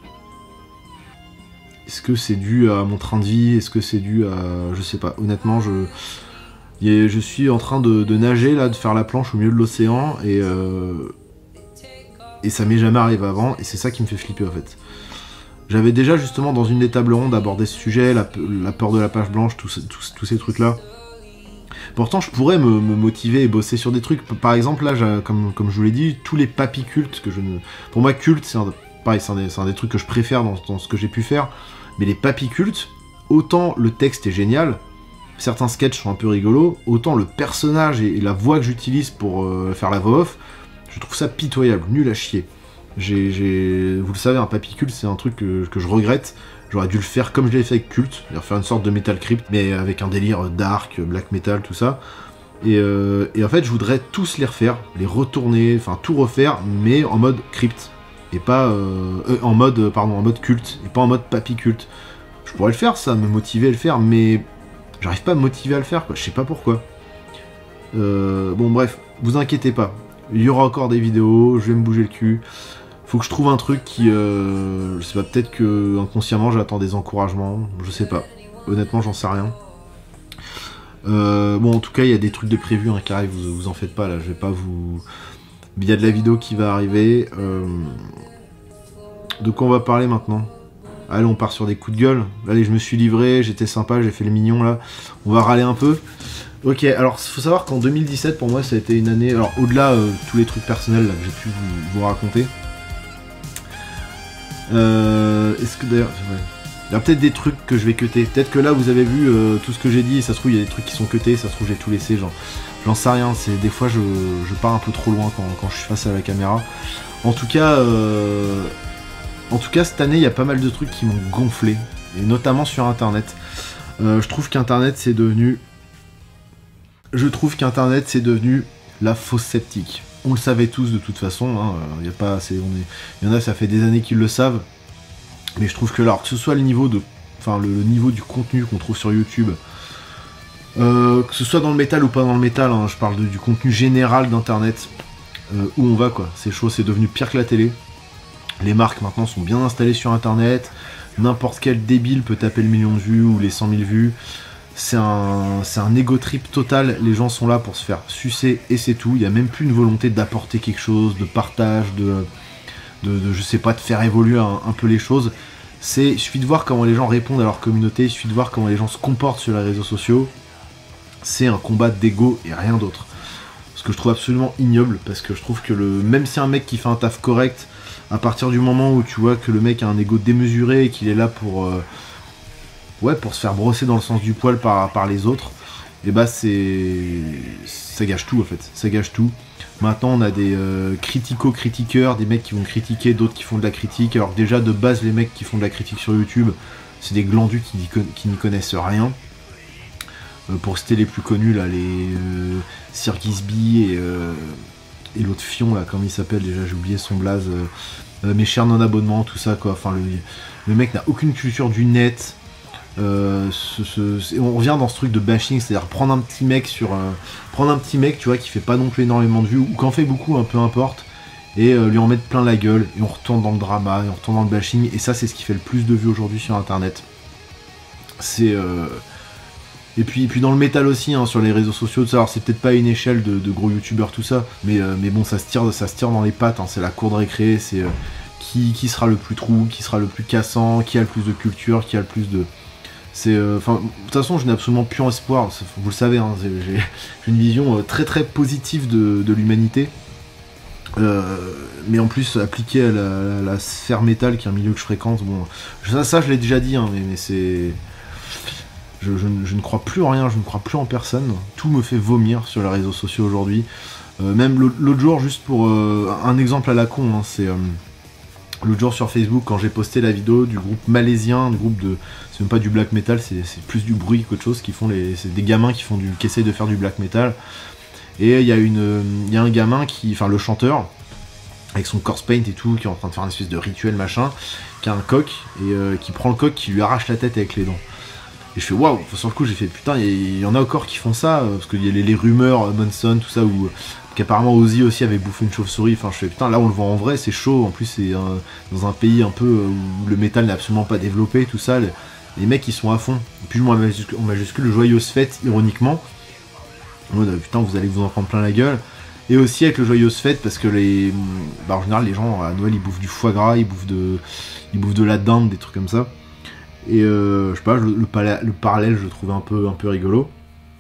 Est-ce que c'est dû à mon train de vie? Est-ce que c'est dû à... Je sais pas, honnêtement, je, je suis en train de, de nager, là, de faire la planche au milieu de l'océan, et, euh, et ça m'est jamais arrivé avant, et c'est ça qui me fait flipper, en fait. J'avais déjà, justement, dans une des tables rondes, abordé ce sujet, la, la peur de la page blanche, tous tous, tous ces trucs-là. Pourtant, je pourrais me, me motiver et bosser sur des trucs. Par exemple, là, comme, comme je vous l'ai dit, tous les papis cultes que je ne... Pour moi, culte, c'est un... Pareil, c'est un, un des trucs que je préfère dans, dans ce que j'ai pu faire, mais les papis cultes, autant le texte est génial, certains sketchs sont un peu rigolos, autant le personnage et, et la voix que j'utilise pour euh, faire la voix off, je trouve ça pitoyable, nul à chier. J'ai, j'ai... Vous le savez, un Papy Cult, c'est un truc que, que je regrette. J'aurais dû le faire comme je l'ai fait avec Cult, c'est-à-dire faire une sorte de Metal Crypt, mais avec un délire dark, black metal, tout ça. Et, euh, et en fait, je voudrais tous les refaire, les retourner, enfin tout refaire, mais en mode Crypt. Et pas... Euh, euh, en mode, pardon, en mode Cult, et pas en mode Papy Cult. Je pourrais le faire, ça, me motiver à le faire, mais... J'arrive pas à me motiver à le faire, quoi, je sais pas pourquoi. Euh, bon, bref, vous inquiétez pas. Il y aura encore des vidéos, je vais me bouger le cul. Faut que je trouve un truc qui... Euh, je sais pas, peut-être que inconsciemment j'attends des encouragements, je sais pas. Honnêtement, j'en sais rien. Euh, bon, en tout cas, il y a des trucs de prévus hein, qui arrivent, vous, vous en faites pas, là, je vais pas vous... Il y a de la vidéo qui va arriver. Euh... De quoi on va parler maintenant? Allez, on part sur des coups de gueule. Allez, je me suis livré, j'étais sympa, j'ai fait le mignon, là. On va râler un peu. Ok, alors, faut savoir qu'en deux mille dix-sept, pour moi, ça a été une année... Alors, au-delà, euh, tous les trucs personnels là, que j'ai pu vous, vous raconter... Euh, Est-ce que d'ailleurs... Ouais. Il y a peut-être des trucs que je vais cutter. Peut-être que là, vous avez vu euh, tout ce que j'ai dit, et ça se trouve, il y a des trucs qui sont cutés, ça se trouve, j'ai tout laissé, genre... J'en sais rien, c'est des fois, je, je pars un peu trop loin quand, quand je suis face à la caméra. En tout cas... Euh... En tout cas, cette année, il y a pas mal de trucs qui m'ont gonflé, et notamment sur Internet. Euh, je trouve qu'Internet, c'est devenu... Je trouve qu'Internet, c'est devenu la fosse sceptique. On le savait tous de toute façon, hein, y a pas, c'est, on est, il y en a, ça fait des années qu'ils le savent. Mais je trouve que, alors, que ce soit le niveau de, enfin, le, le niveau du contenu qu'on trouve sur YouTube, euh, que ce soit dans le métal ou pas dans le métal, hein, je parle de, du contenu général d'Internet, euh, où on va, quoi. C'est chaud, c'est devenu pire que la télé. Les marques, maintenant, sont bien installées sur Internet. N'importe quel débile peut taper le million de vues ou les cent mille vues. C'est un, c'est un ego trip total, les gens sont là pour se faire sucer et c'est tout, il n'y a même plus une volonté d'apporter quelque chose, de partage, de, de, de je sais pas, de faire évoluer un, un peu les choses. C'est, il suffit de voir comment les gens répondent à leur communauté, il suffit de voir comment les gens se comportent sur les réseaux sociaux. C'est un combat d'ego et rien d'autre. Ce que je trouve absolument ignoble, parce que je trouve que le, même si un mec qui fait un taf correct, à partir du moment où tu vois que le mec a un ego démesuré et qu'il est là pour... Euh, ouais, pour se faire brosser dans le sens du poil par, par les autres, et bah c'est... ça gâche tout en fait, ça gâche tout. Maintenant on a des euh, critico-critiqueurs, des mecs qui vont critiquer, d'autres qui font de la critique, alors que déjà de base les mecs qui font de la critique sur YouTube, c'est des glandus qui, qui n'y connaissent rien. Euh, pour citer les plus connus là, les euh, Sir Gisby et, euh, et l'autre Fion là, comment il s'appelle déjà, j'ai oublié son blaze, euh, euh, mes chers non-abonnements, tout ça quoi, enfin le, le mec n'a aucune culture du net. Euh, ce, ce, on revient dans ce truc de bashing, c'est-à-dire prendre un petit mec sur euh, prendre un petit mec, tu vois, qui fait pas non plus énormément de vues, ou qu'en fait beaucoup, un peu importe, et euh, lui en mettre plein la gueule, et on retourne dans le drama, et on retourne dans le bashing, et ça c'est ce qui fait le plus de vues aujourd'hui sur Internet. C'est... Euh... Et puis, et puis dans le métal aussi, hein, sur les réseaux sociaux, tout ça, alors c'est peut-être pas à une échelle de, de gros youtubeurs, tout ça, mais, euh, mais bon, ça se tire, ça se tire dans les pattes, hein, c'est la cour de récré, c'est euh, qui, qui sera le plus trou, qui sera le plus cassant, qui a le plus de culture, qui a le plus de... C'est, enfin, euh, de toute façon, je n'ai absolument plus en espoir. Vous le savez, hein, j'ai une vision euh, très très positive de, de l'humanité, euh, mais en plus appliquée à la, la, la sphère métal, qui est un milieu que je fréquente. Bon, ça, ça je l'ai déjà dit, hein, mais, mais c'est, je, je, je ne crois plus en rien, je ne crois plus en personne. Tout me fait vomir sur les réseaux sociaux aujourd'hui. Euh, même l'autre jour, juste pour euh, un exemple à la con, hein, c'est euh, l'autre jour sur Facebook, quand j'ai posté la vidéo du groupe malaisien, du groupe de... C'est même pas du black metal, c'est plus du bruit qu'autre chose, qui font les... c'est des gamins qui, font du... qui essayent de faire du black metal. Et il y a une... il y a un gamin qui... Enfin, le chanteur, avec son corpse paint et tout, qui est en train de faire une espèce de rituel machin, qui a un coq, et euh, qui prend le coq, qui lui arrache la tête avec les dents. Et je fais waouh, sur le coup j'ai fait putain, il y en a encore qui font ça, parce qu'il y a les, les rumeurs, Monson, tout ça, où... qu'apparemment Ozzy aussi avait bouffé une chauve-souris, enfin je fais putain, là on le voit en vrai, c'est chaud, en plus c'est un, dans un pays un peu où le métal n'est absolument pas développé, tout ça, les, les mecs ils sont à fond. Et puis moi on majuscule joyeuse fête, ironiquement, en mode putain vous allez vous en prendre plein la gueule, et aussi avec le joyeuse fête parce que les, bah, en général les gens à Noël ils bouffent du foie gras, ils bouffent de, ils bouffent de la dinde, des trucs comme ça, et euh, je sais pas, le, le, le parallèle je le trouve un peu, un peu rigolo.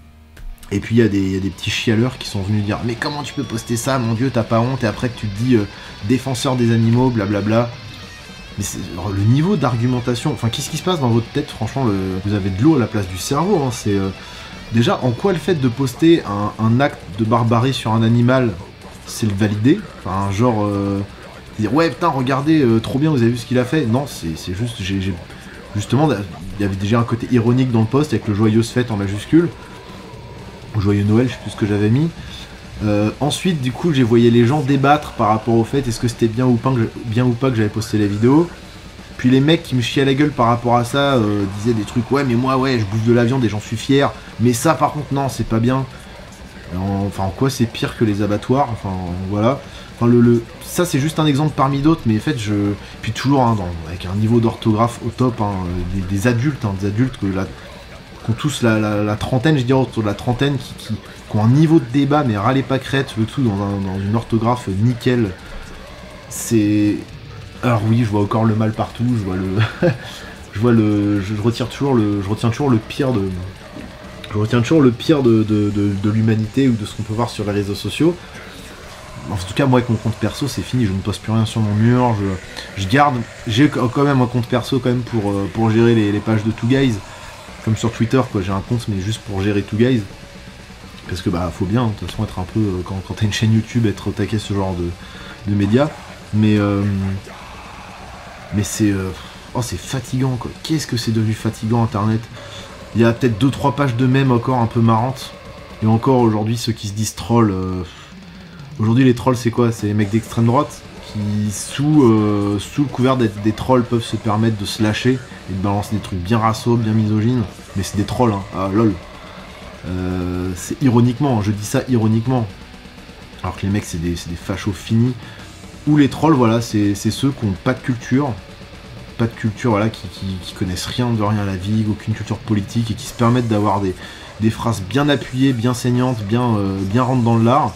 Et puis il y, y a des petits chialeurs qui sont venus dire « Mais comment tu peux poster ça, mon dieu, t'as pas honte ?» Et après que tu te dis euh, « Défenseur des animaux, blablabla. » Mais alors, le niveau d'argumentation, enfin qu'est-ce qui se passe dans votre tête, franchement, le, vous avez de l'eau à la place du cerveau, hein, c'est... Euh, déjà, en quoi le fait de poster un, un acte de barbarie sur un animal, c'est le valider? Enfin, genre, euh, dire ouais, putain, regardez, euh, trop bien, vous avez vu ce qu'il a fait? Non, c'est juste, j'ai, j'ai, justement, il y avait déjà un côté ironique dans le post avec le joyeuse fête en majuscule, ou joyeux Noël, je sais plus ce que j'avais mis. Euh, ensuite, du coup, j'ai voyé les gens débattre par rapport au fait est-ce que c'était bien ou pas que bien ou pas que j'avais posté la vidéo. Puis les mecs qui me chiaient à la gueule par rapport à ça euh, disaient des trucs ouais mais moi ouais je bouffe de la viande et j'en suis fier, mais ça par contre non c'est pas bien. En, enfin en quoi c'est pire que les abattoirs, enfin voilà. Enfin le, le ça c'est juste un exemple parmi d'autres, mais en fait je puis toujours hein, dans, avec un niveau d'orthographe au top, hein, des, des adultes, hein, des adultes que la qui ont tous la, la, la trentaine, je dirais autour de la trentaine, qui, qui, qui ont un niveau de débat, mais râlez pas crête, le tout dans, un, dans une orthographe nickel. C'est... Alors oui, je vois encore le mal partout, je vois le... je vois le... Je retire toujours le... Je retiens toujours le pire de... Je retiens toujours le pire de, de, de, de l'humanité ou de ce qu'on peut voir sur les réseaux sociaux. En tout cas, moi avec mon compte perso, c'est fini, je ne poste plus rien sur mon mur, je, je garde... J'ai quand même un compte perso quand même pour, pour gérer les, les pages de Two Guys. Comme sur Twitter, quoi, j'ai un compte mais juste pour gérer Two Guys. Parce que bah faut bien, de toute façon, être un peu, euh, quand, quand t'as une chaîne YouTube, être au taquet ce genre de, de médias. Mais euh, mais c'est euh, oh c'est fatigant quoi. Qu'est-ce que c'est devenu fatigant internet. Il y a peut-être deux trois pages de mèmes encore un peu marrantes. Et encore aujourd'hui ceux qui se disent trolls. Euh, aujourd'hui les trolls c'est quoi? C'est les mecs d'extrême droite qui sous, euh, sous le couvert d'être des trolls peuvent se permettre de se lâcher et de balancer des trucs bien rasso, bien misogynes, mais c'est des trolls, hein. Ah lol. Euh, c'est ironiquement, je dis ça ironiquement. Alors que les mecs c'est des, des fachos finis. Ou les trolls, voilà, c'est ceux qui n'ont pas de culture, pas de culture, voilà, qui, qui, qui connaissent rien de rien à la vie, aucune culture politique, et qui se permettent d'avoir des, des phrases bien appuyées, bien saignantes, bien, euh, bien rentrent dans le lard.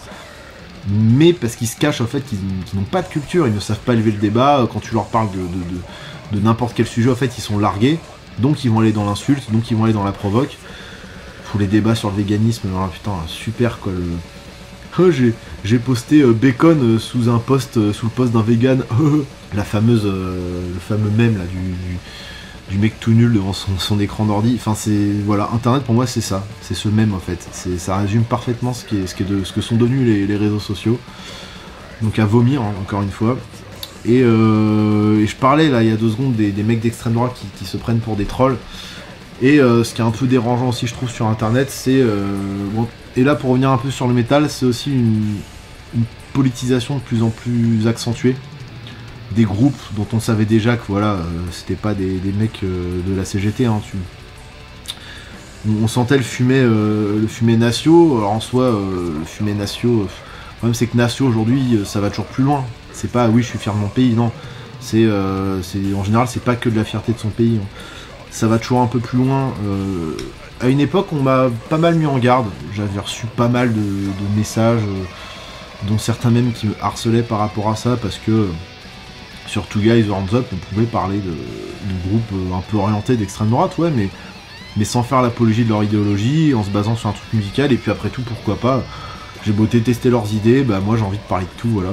Mais parce qu'ils se cachent en fait qu'ils qu'ils n'ont pas de culture, ils ne savent pas élever le débat, quand tu leur parles de, de, de, de n'importe quel sujet, en fait ils sont largués, donc ils vont aller dans l'insulte, donc ils vont aller dans la provoque. Pour les débats sur le véganisme, alors, putain, super quoi. Le... Oh, j'ai posté euh, bacon euh, sous un post, euh, sous le post d'un vegan, la fameuse, euh, le fameux mème là du, du, du mec tout nul devant son, son écran d'ordi. Enfin c'est, voilà, internet pour moi c'est ça, c'est ce mème en fait. Ça résume parfaitement ce, qui est, ce, qui est de, ce que sont devenus les, les réseaux sociaux. Donc à vomir hein, encore une fois. Et, euh, et je parlais là il y a deux secondes des, des mecs d'extrême droite qui, qui se prennent pour des trolls. Et euh, ce qui est un peu dérangeant aussi je trouve sur internet, c'est... Euh, bon, et là pour revenir un peu sur le métal, c'est aussi une, une politisation de plus en plus accentuée. Des groupes dont on savait déjà que voilà, euh, c'était pas des, des mecs euh, de la C G T. Hein, tu... on, on sentait le fumet, euh, le fumet Natio. Alors en soi, euh, le fumet Natio, euh, le problème c'est que Natio aujourd'hui, euh, ça va toujours plus loin. C'est pas oui, je suis fier de mon pays, non. C'est, euh, en général, c'est pas que de la fierté de son pays. Hein. Ça va toujours un peu plus loin. Euh, à une époque, on m'a pas mal mis en garde. J'avais reçu pas mal de, de messages, euh, dont certains même qui me harcelaient par rapport à ça, parce que sur Two Guys Horns Up, on pouvait parler de, de groupes un peu orientés d'extrême droite, ouais, mais, mais sans faire l'apologie de leur idéologie, en se basant sur un truc musical, et puis après tout, pourquoi pas, j'ai beau tester leurs idées, bah moi j'ai envie de parler de tout, voilà.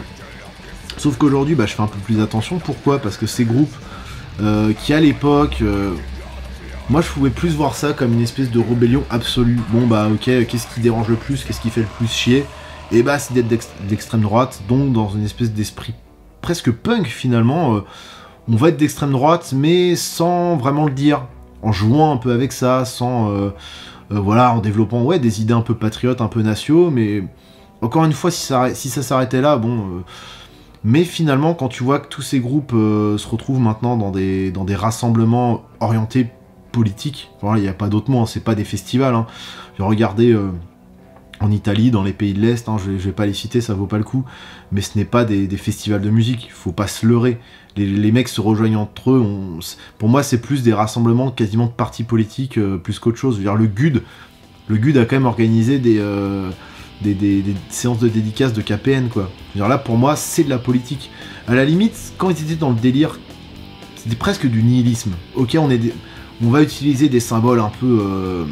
Sauf qu'aujourd'hui, bah, je fais un peu plus attention, pourquoi? Parce que ces groupes, euh, qui à l'époque, euh, moi je pouvais plus voir ça comme une espèce de rébellion absolue. Bon bah ok, qu'est-ce qui dérange le plus, qu'est-ce qui fait le plus chier? Et bah c'est d'être d'extrême droite, donc dans une espèce d'esprit presque punk finalement, euh, on va être d'extrême droite, mais sans vraiment le dire, en jouant un peu avec ça, sans, euh, euh, voilà, en développant ouais des idées un peu patriotes, un peu nationaux, mais encore une fois, si ça, si ça s'arrêtait là, bon, euh, mais finalement, quand tu vois que tous ces groupes euh, se retrouvent maintenant dans des, dans des rassemblements orientés politiques, voilà, il n'y a pas d'autre mot, hein, c'est pas des festivals, hein. Regardez euh, en Italie, dans les pays de l'Est, hein, je, je vais pas les citer, ça vaut pas le coup, mais ce n'est pas des, des festivals de musique, faut pas se leurrer. Les, les mecs se rejoignent entre eux, on, pour moi c'est plus des rassemblements quasiment de partis politiques euh, plus qu'autre chose. Je veux dire, le G U D, le G U D a quand même organisé des, euh, des, des, des séances de dédicaces de K P N, quoi. Je veux dire, là pour moi c'est de la politique. À la limite, quand ils étaient dans le délire, c'était presque du nihilisme. Ok, on, est des, on va utiliser des symboles un peu... Euh,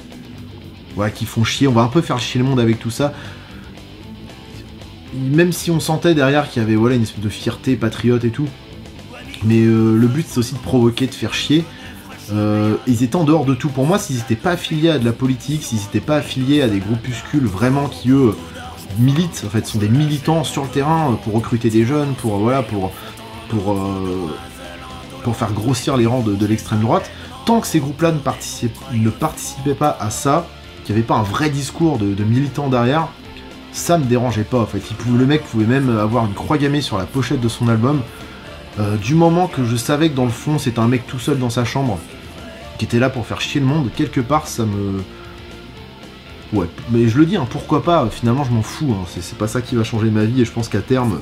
voilà, qui font chier, on va un peu faire chier le monde avec tout ça. Même si on sentait derrière qu'il y avait voilà, une espèce de fierté patriote et tout. Mais euh, le but c'est aussi de provoquer, de faire chier. Euh, ils étaient en dehors de tout. Pour moi, s'ils n'étaient pas affiliés à de la politique, s'ils n'étaient pas affiliés à des groupuscules vraiment qui, eux, militent, en fait, sont des militants sur le terrain pour recruter des jeunes, pour, voilà, pour, pour, euh, pour faire grossir les rangs de, de l'extrême droite, tant que ces groupes-là ne, particip- ne participaient pas à ça, qu'il n'y avait pas un vrai discours de, de militants derrière, ça me dérangeait pas, en fait. Il pouvait, le mec pouvait même avoir une croix gammée sur la pochette de son album. Euh, du moment que je savais que dans le fond, c'était un mec tout seul dans sa chambre, qui était là pour faire chier le monde, quelque part, ça me... Ouais, mais je le dis, hein, pourquoi pas, finalement, je m'en fous, hein, c'est, c'est pas ça qui va changer ma vie, et je pense qu'à terme,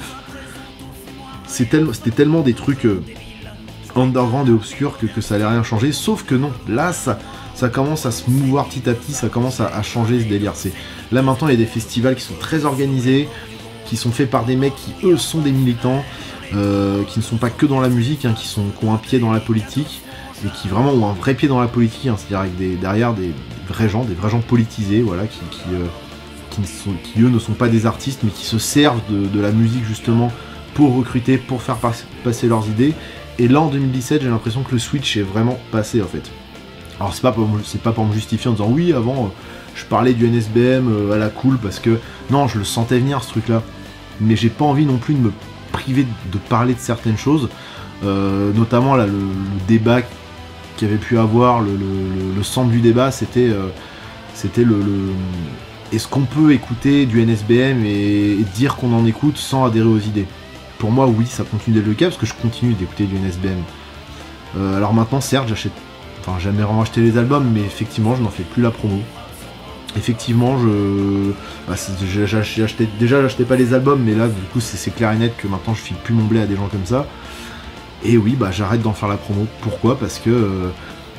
c'est tel... c'était tellement des trucs euh, underground et obscurs que, que ça allait rien changer, sauf que non, là, ça, ça commence à se mouvoir petit à petit, ça commence à, à changer ce délire. C'est... Là, maintenant, il y a des festivals qui sont très organisés, qui sont faits par des mecs qui, eux, sont des militants, euh, qui ne sont pas que dans la musique, hein, qui, sont, qui ont un pied dans la politique, et qui vraiment ont un vrai pied dans la politique, hein, c'est-à-dire avec des, derrière des, des vrais gens, des vrais gens politisés, voilà, qui, qui, euh, qui, sont, qui eux ne sont pas des artistes, mais qui se servent de, de la musique justement pour recruter, pour faire pas, passer leurs idées. Et là en deux mille dix-sept, j'ai l'impression que le switch est vraiment passé en fait. Alors c'est pas pour, c'est pas pour me justifier en disant oui avant euh, je parlais du N S B M euh, à la cool parce que non je le sentais venir ce truc-là, mais j'ai pas envie non plus de me priver de parler de certaines choses, euh, notamment là le, le débat qu'il y avait pu avoir, le, le, le centre du débat, c'était euh, c'était le, le... est-ce qu'on peut écouter du N S B M et, et dire qu'on en écoute sans adhérer aux idées? Pour moi, oui, ça continue d'être le cas, parce que je continue d'écouter du N S B M. Euh, alors maintenant, certes, j'achète... Enfin, j'ai jamais vraiment acheté les albums, mais effectivement, je n'en fais plus la promo. Effectivement, je... Bah, j'ai, j'ai acheté... Déjà, j'achetais pas les albums, mais là, du coup, c'est, c'est clair et net que maintenant, je file plus mon blé à des gens comme ça. Et oui, bah j'arrête d'en faire la promo. Pourquoi? Parce que euh,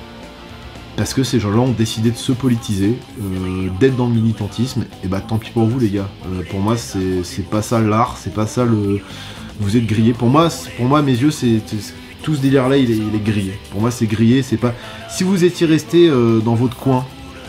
parce que ces gens-là ont décidé de se politiser, euh, d'être dans le militantisme. Et bah tant pis pour vous les gars. Euh, pour moi c'est, c'est pas ça l'art, c'est pas ça le. Vous êtes grillés. Pour moi, pour moi à mes yeux c'est, c'est tout ce délire-là il est, il est grillé. Pour moi c'est grillé. C'est pas. Si vous étiez resté euh, dans votre coin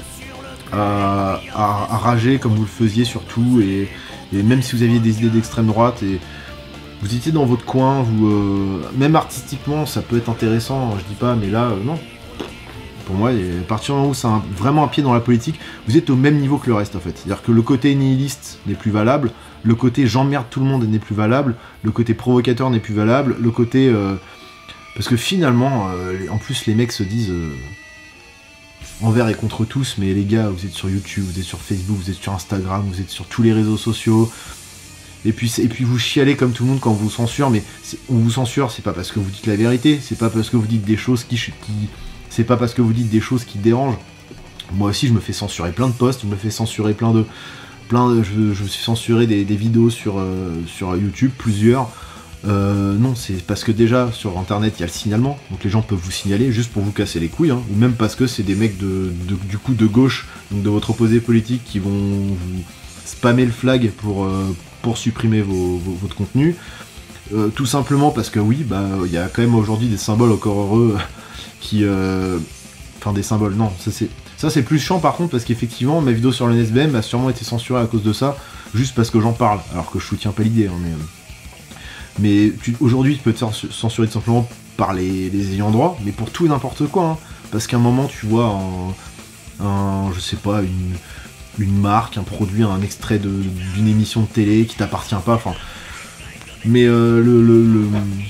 à, à, à rager comme vous le faisiez surtout et, et même si vous aviez des idées d'extrême droite et vous étiez dans votre coin, vous, euh, même artistiquement, ça peut être intéressant, je dis pas, mais là, euh, non. Pour moi, à partir du moment où c'est un, vraiment un pied dans la politique, vous êtes au même niveau que le reste, en fait. C'est-à-dire que le côté nihiliste n'est plus valable, le côté j'emmerde tout le monde n'est plus valable, le côté provocateur n'est plus valable, le côté... Euh, parce que finalement, euh, en plus, les mecs se disent... Euh, envers et contre tous, mais les gars, vous êtes sur YouTube, vous êtes sur Facebook, vous êtes sur Instagram, vous êtes sur tous les réseaux sociaux... Et puis, et puis vous chialez comme tout le monde quand on vous censure, mais on vous censure, c'est pas parce que vous dites la vérité, c'est pas parce que vous dites des choses qui, qui... C'est pas parce que vous dites des choses qui dérangent. Moi aussi je me fais censurer plein de posts, je me fais censurer plein de... plein de, je, je me suis censuré des, des vidéos sur, euh, sur YouTube, plusieurs. Euh, non, c'est parce que déjà sur internet il y a le signalement, donc les gens peuvent vous signaler juste pour vous casser les couilles, hein, ou même parce que c'est des mecs de, de, du coup de gauche, donc de votre opposé politique, qui vont vous spammer le flag pour... Euh, pour supprimer vos, vos, votre contenu, euh, tout simplement parce que oui, bah il y a quand même aujourd'hui des symboles encore heureux qui, euh... enfin des symboles, non, ça c'est ça c'est plus chiant par contre parce qu'effectivement ma vidéo sur le N S B M a sûrement été censurée à cause de ça, juste parce que j'en parle, alors que je soutiens pas l'idée, hein, mais mais tu... aujourd'hui tu peux te censurer tout simplement par les, les ayants droit, mais pour tout et n'importe quoi, hein, parce qu'à un moment tu vois un, un je sais pas une une marque, un produit, un extrait de, d'une émission de télé qui t'appartient pas, enfin... Mais euh, le, le, le...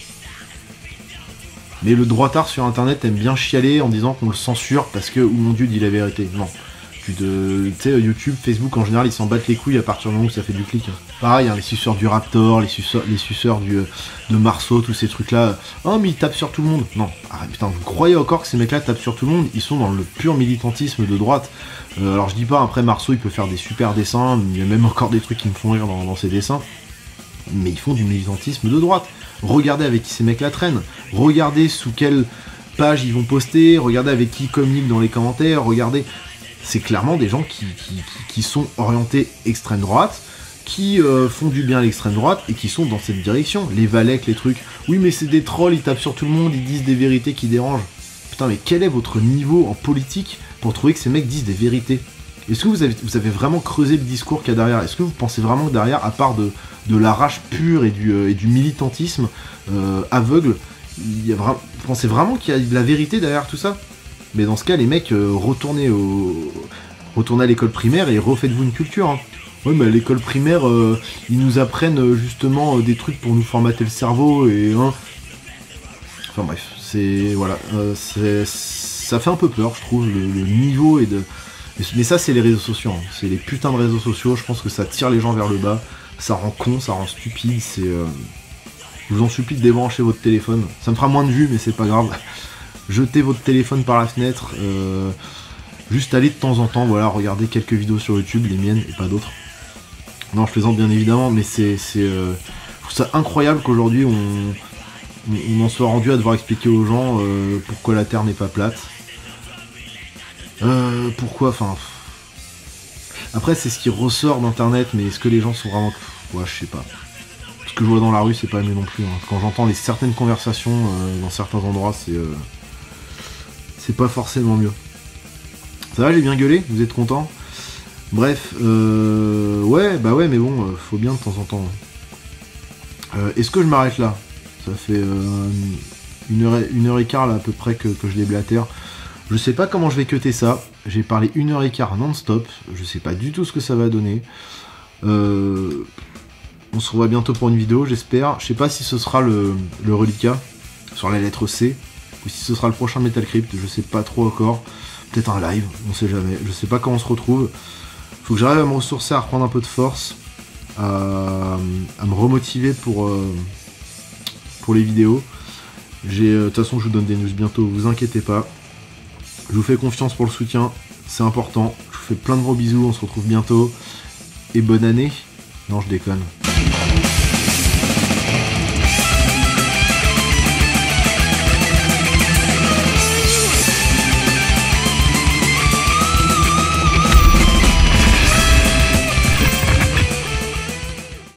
Mais le droitard sur internet aime bien chialer en disant qu'on le censure parce que, oh mon dieu, dit la vérité. Non. Tu te... sais, YouTube, Facebook, en général, ils s'en battent les couilles à partir du moment où ça fait du clic. Pareil, hein, les suceurs du Raptor, les suceurs, les suceurs du, de Marceau, tous ces trucs-là. Oh, mais ils tapent sur tout le monde. Non. Ah, putain, vous croyez encore que ces mecs-là tapent sur tout le monde? Ils sont dans le pur militantisme de droite. Euh, alors je dis pas, après Marceau il peut faire des super dessins, il y a même encore des trucs qui me font rire dans, dans ses dessins, mais ils font du militantisme de droite. Regardez avec qui ces mecs la traînent, regardez sous quelle page ils vont poster, regardez avec qui ils communiquent dans les commentaires, regardez, c'est clairement des gens qui, qui, qui, qui sont orientés extrême droite, qui euh, font du bien à l'extrême droite et qui sont dans cette direction. Les Valek, les trucs, oui mais c'est des trolls, ils tapent sur tout le monde, ils disent des vérités qui dérangent. Putain mais quel est votre niveau en politique pour trouver que ces mecs disent des vérités? Est-ce que vous avez, vous avez vraiment creusé le discours qu'il y a derrière? Est-ce que vous pensez vraiment que derrière, à part de, de la rage pure et du, euh, et du militantisme euh, aveugle, il y a vra- vous pensez vraiment qu'il y a de la vérité derrière tout ça? Mais dans ce cas, les mecs, euh, retournez, au... retournez à l'école primaire et refaites-vous une culture. Hein. Ouais, mais à l'école primaire, euh, ils nous apprennent euh, justement euh, des trucs pour nous formater le cerveau et... Hein. Enfin bref, c'est... Voilà. Euh, c'est, ça fait un peu peur, je trouve, le, le niveau est de... Mais ça, c'est les réseaux sociaux. Hein. C'est les putains de réseaux sociaux. Je pense que ça tire les gens vers le bas. Ça rend con, ça rend stupide. C'est... Euh... Je vous en supplie de débrancher votre téléphone. Ça me fera moins de vues, mais c'est pas grave. Jetez votre téléphone par la fenêtre. Euh... Juste aller de temps en temps, voilà, regarder quelques vidéos sur YouTube, les miennes et pas d'autres. Non, je plaisante bien évidemment, mais c'est... c'est euh... Je trouve ça incroyable qu'aujourd'hui, on... on en soit rendu à devoir expliquer aux gens euh, pourquoi la Terre n'est pas plate. Euh, pourquoi, enfin... Après, c'est ce qui ressort d'internet, mais est-ce que les gens sont vraiment... Ouais, je sais pas. Ce que je vois dans la rue, c'est pas mieux non plus. Hein. Quand j'entends les certaines conversations euh, dans certains endroits, c'est... Euh... c'est pas forcément mieux. Ça va, j'ai bien gueulé? Vous êtes content? Bref, euh... ouais, bah ouais, mais bon, euh, faut bien de temps en temps. Euh, Est-ce que je m'arrête là? Ça fait euh, une, heure et, une heure et quart, là, à peu près, que, que je déblatère. Je sais pas comment je vais cutter ça. J'ai parlé une heure et quart non-stop. Je sais pas du tout ce que ça va donner. Euh... On se revoit bientôt pour une vidéo, j'espère. Je sais pas si ce sera le, le reliquat sur la lettre C, ou si ce sera le prochain Metal Crypt, je sais pas trop encore. Peut-être un live, on sait jamais. Je sais pas quand on se retrouve. Faut que j'arrive à me ressourcer, à reprendre un peu de force, à, à me remotiver pour, euh, pour les vidéos. J'ai, de toute façon, je vous donne des news bientôt, vous inquiétez pas. Je vous fais confiance pour le soutien, c'est important. Je vous fais plein de gros bisous, on se retrouve bientôt. Et bonne année. Non, je déconne.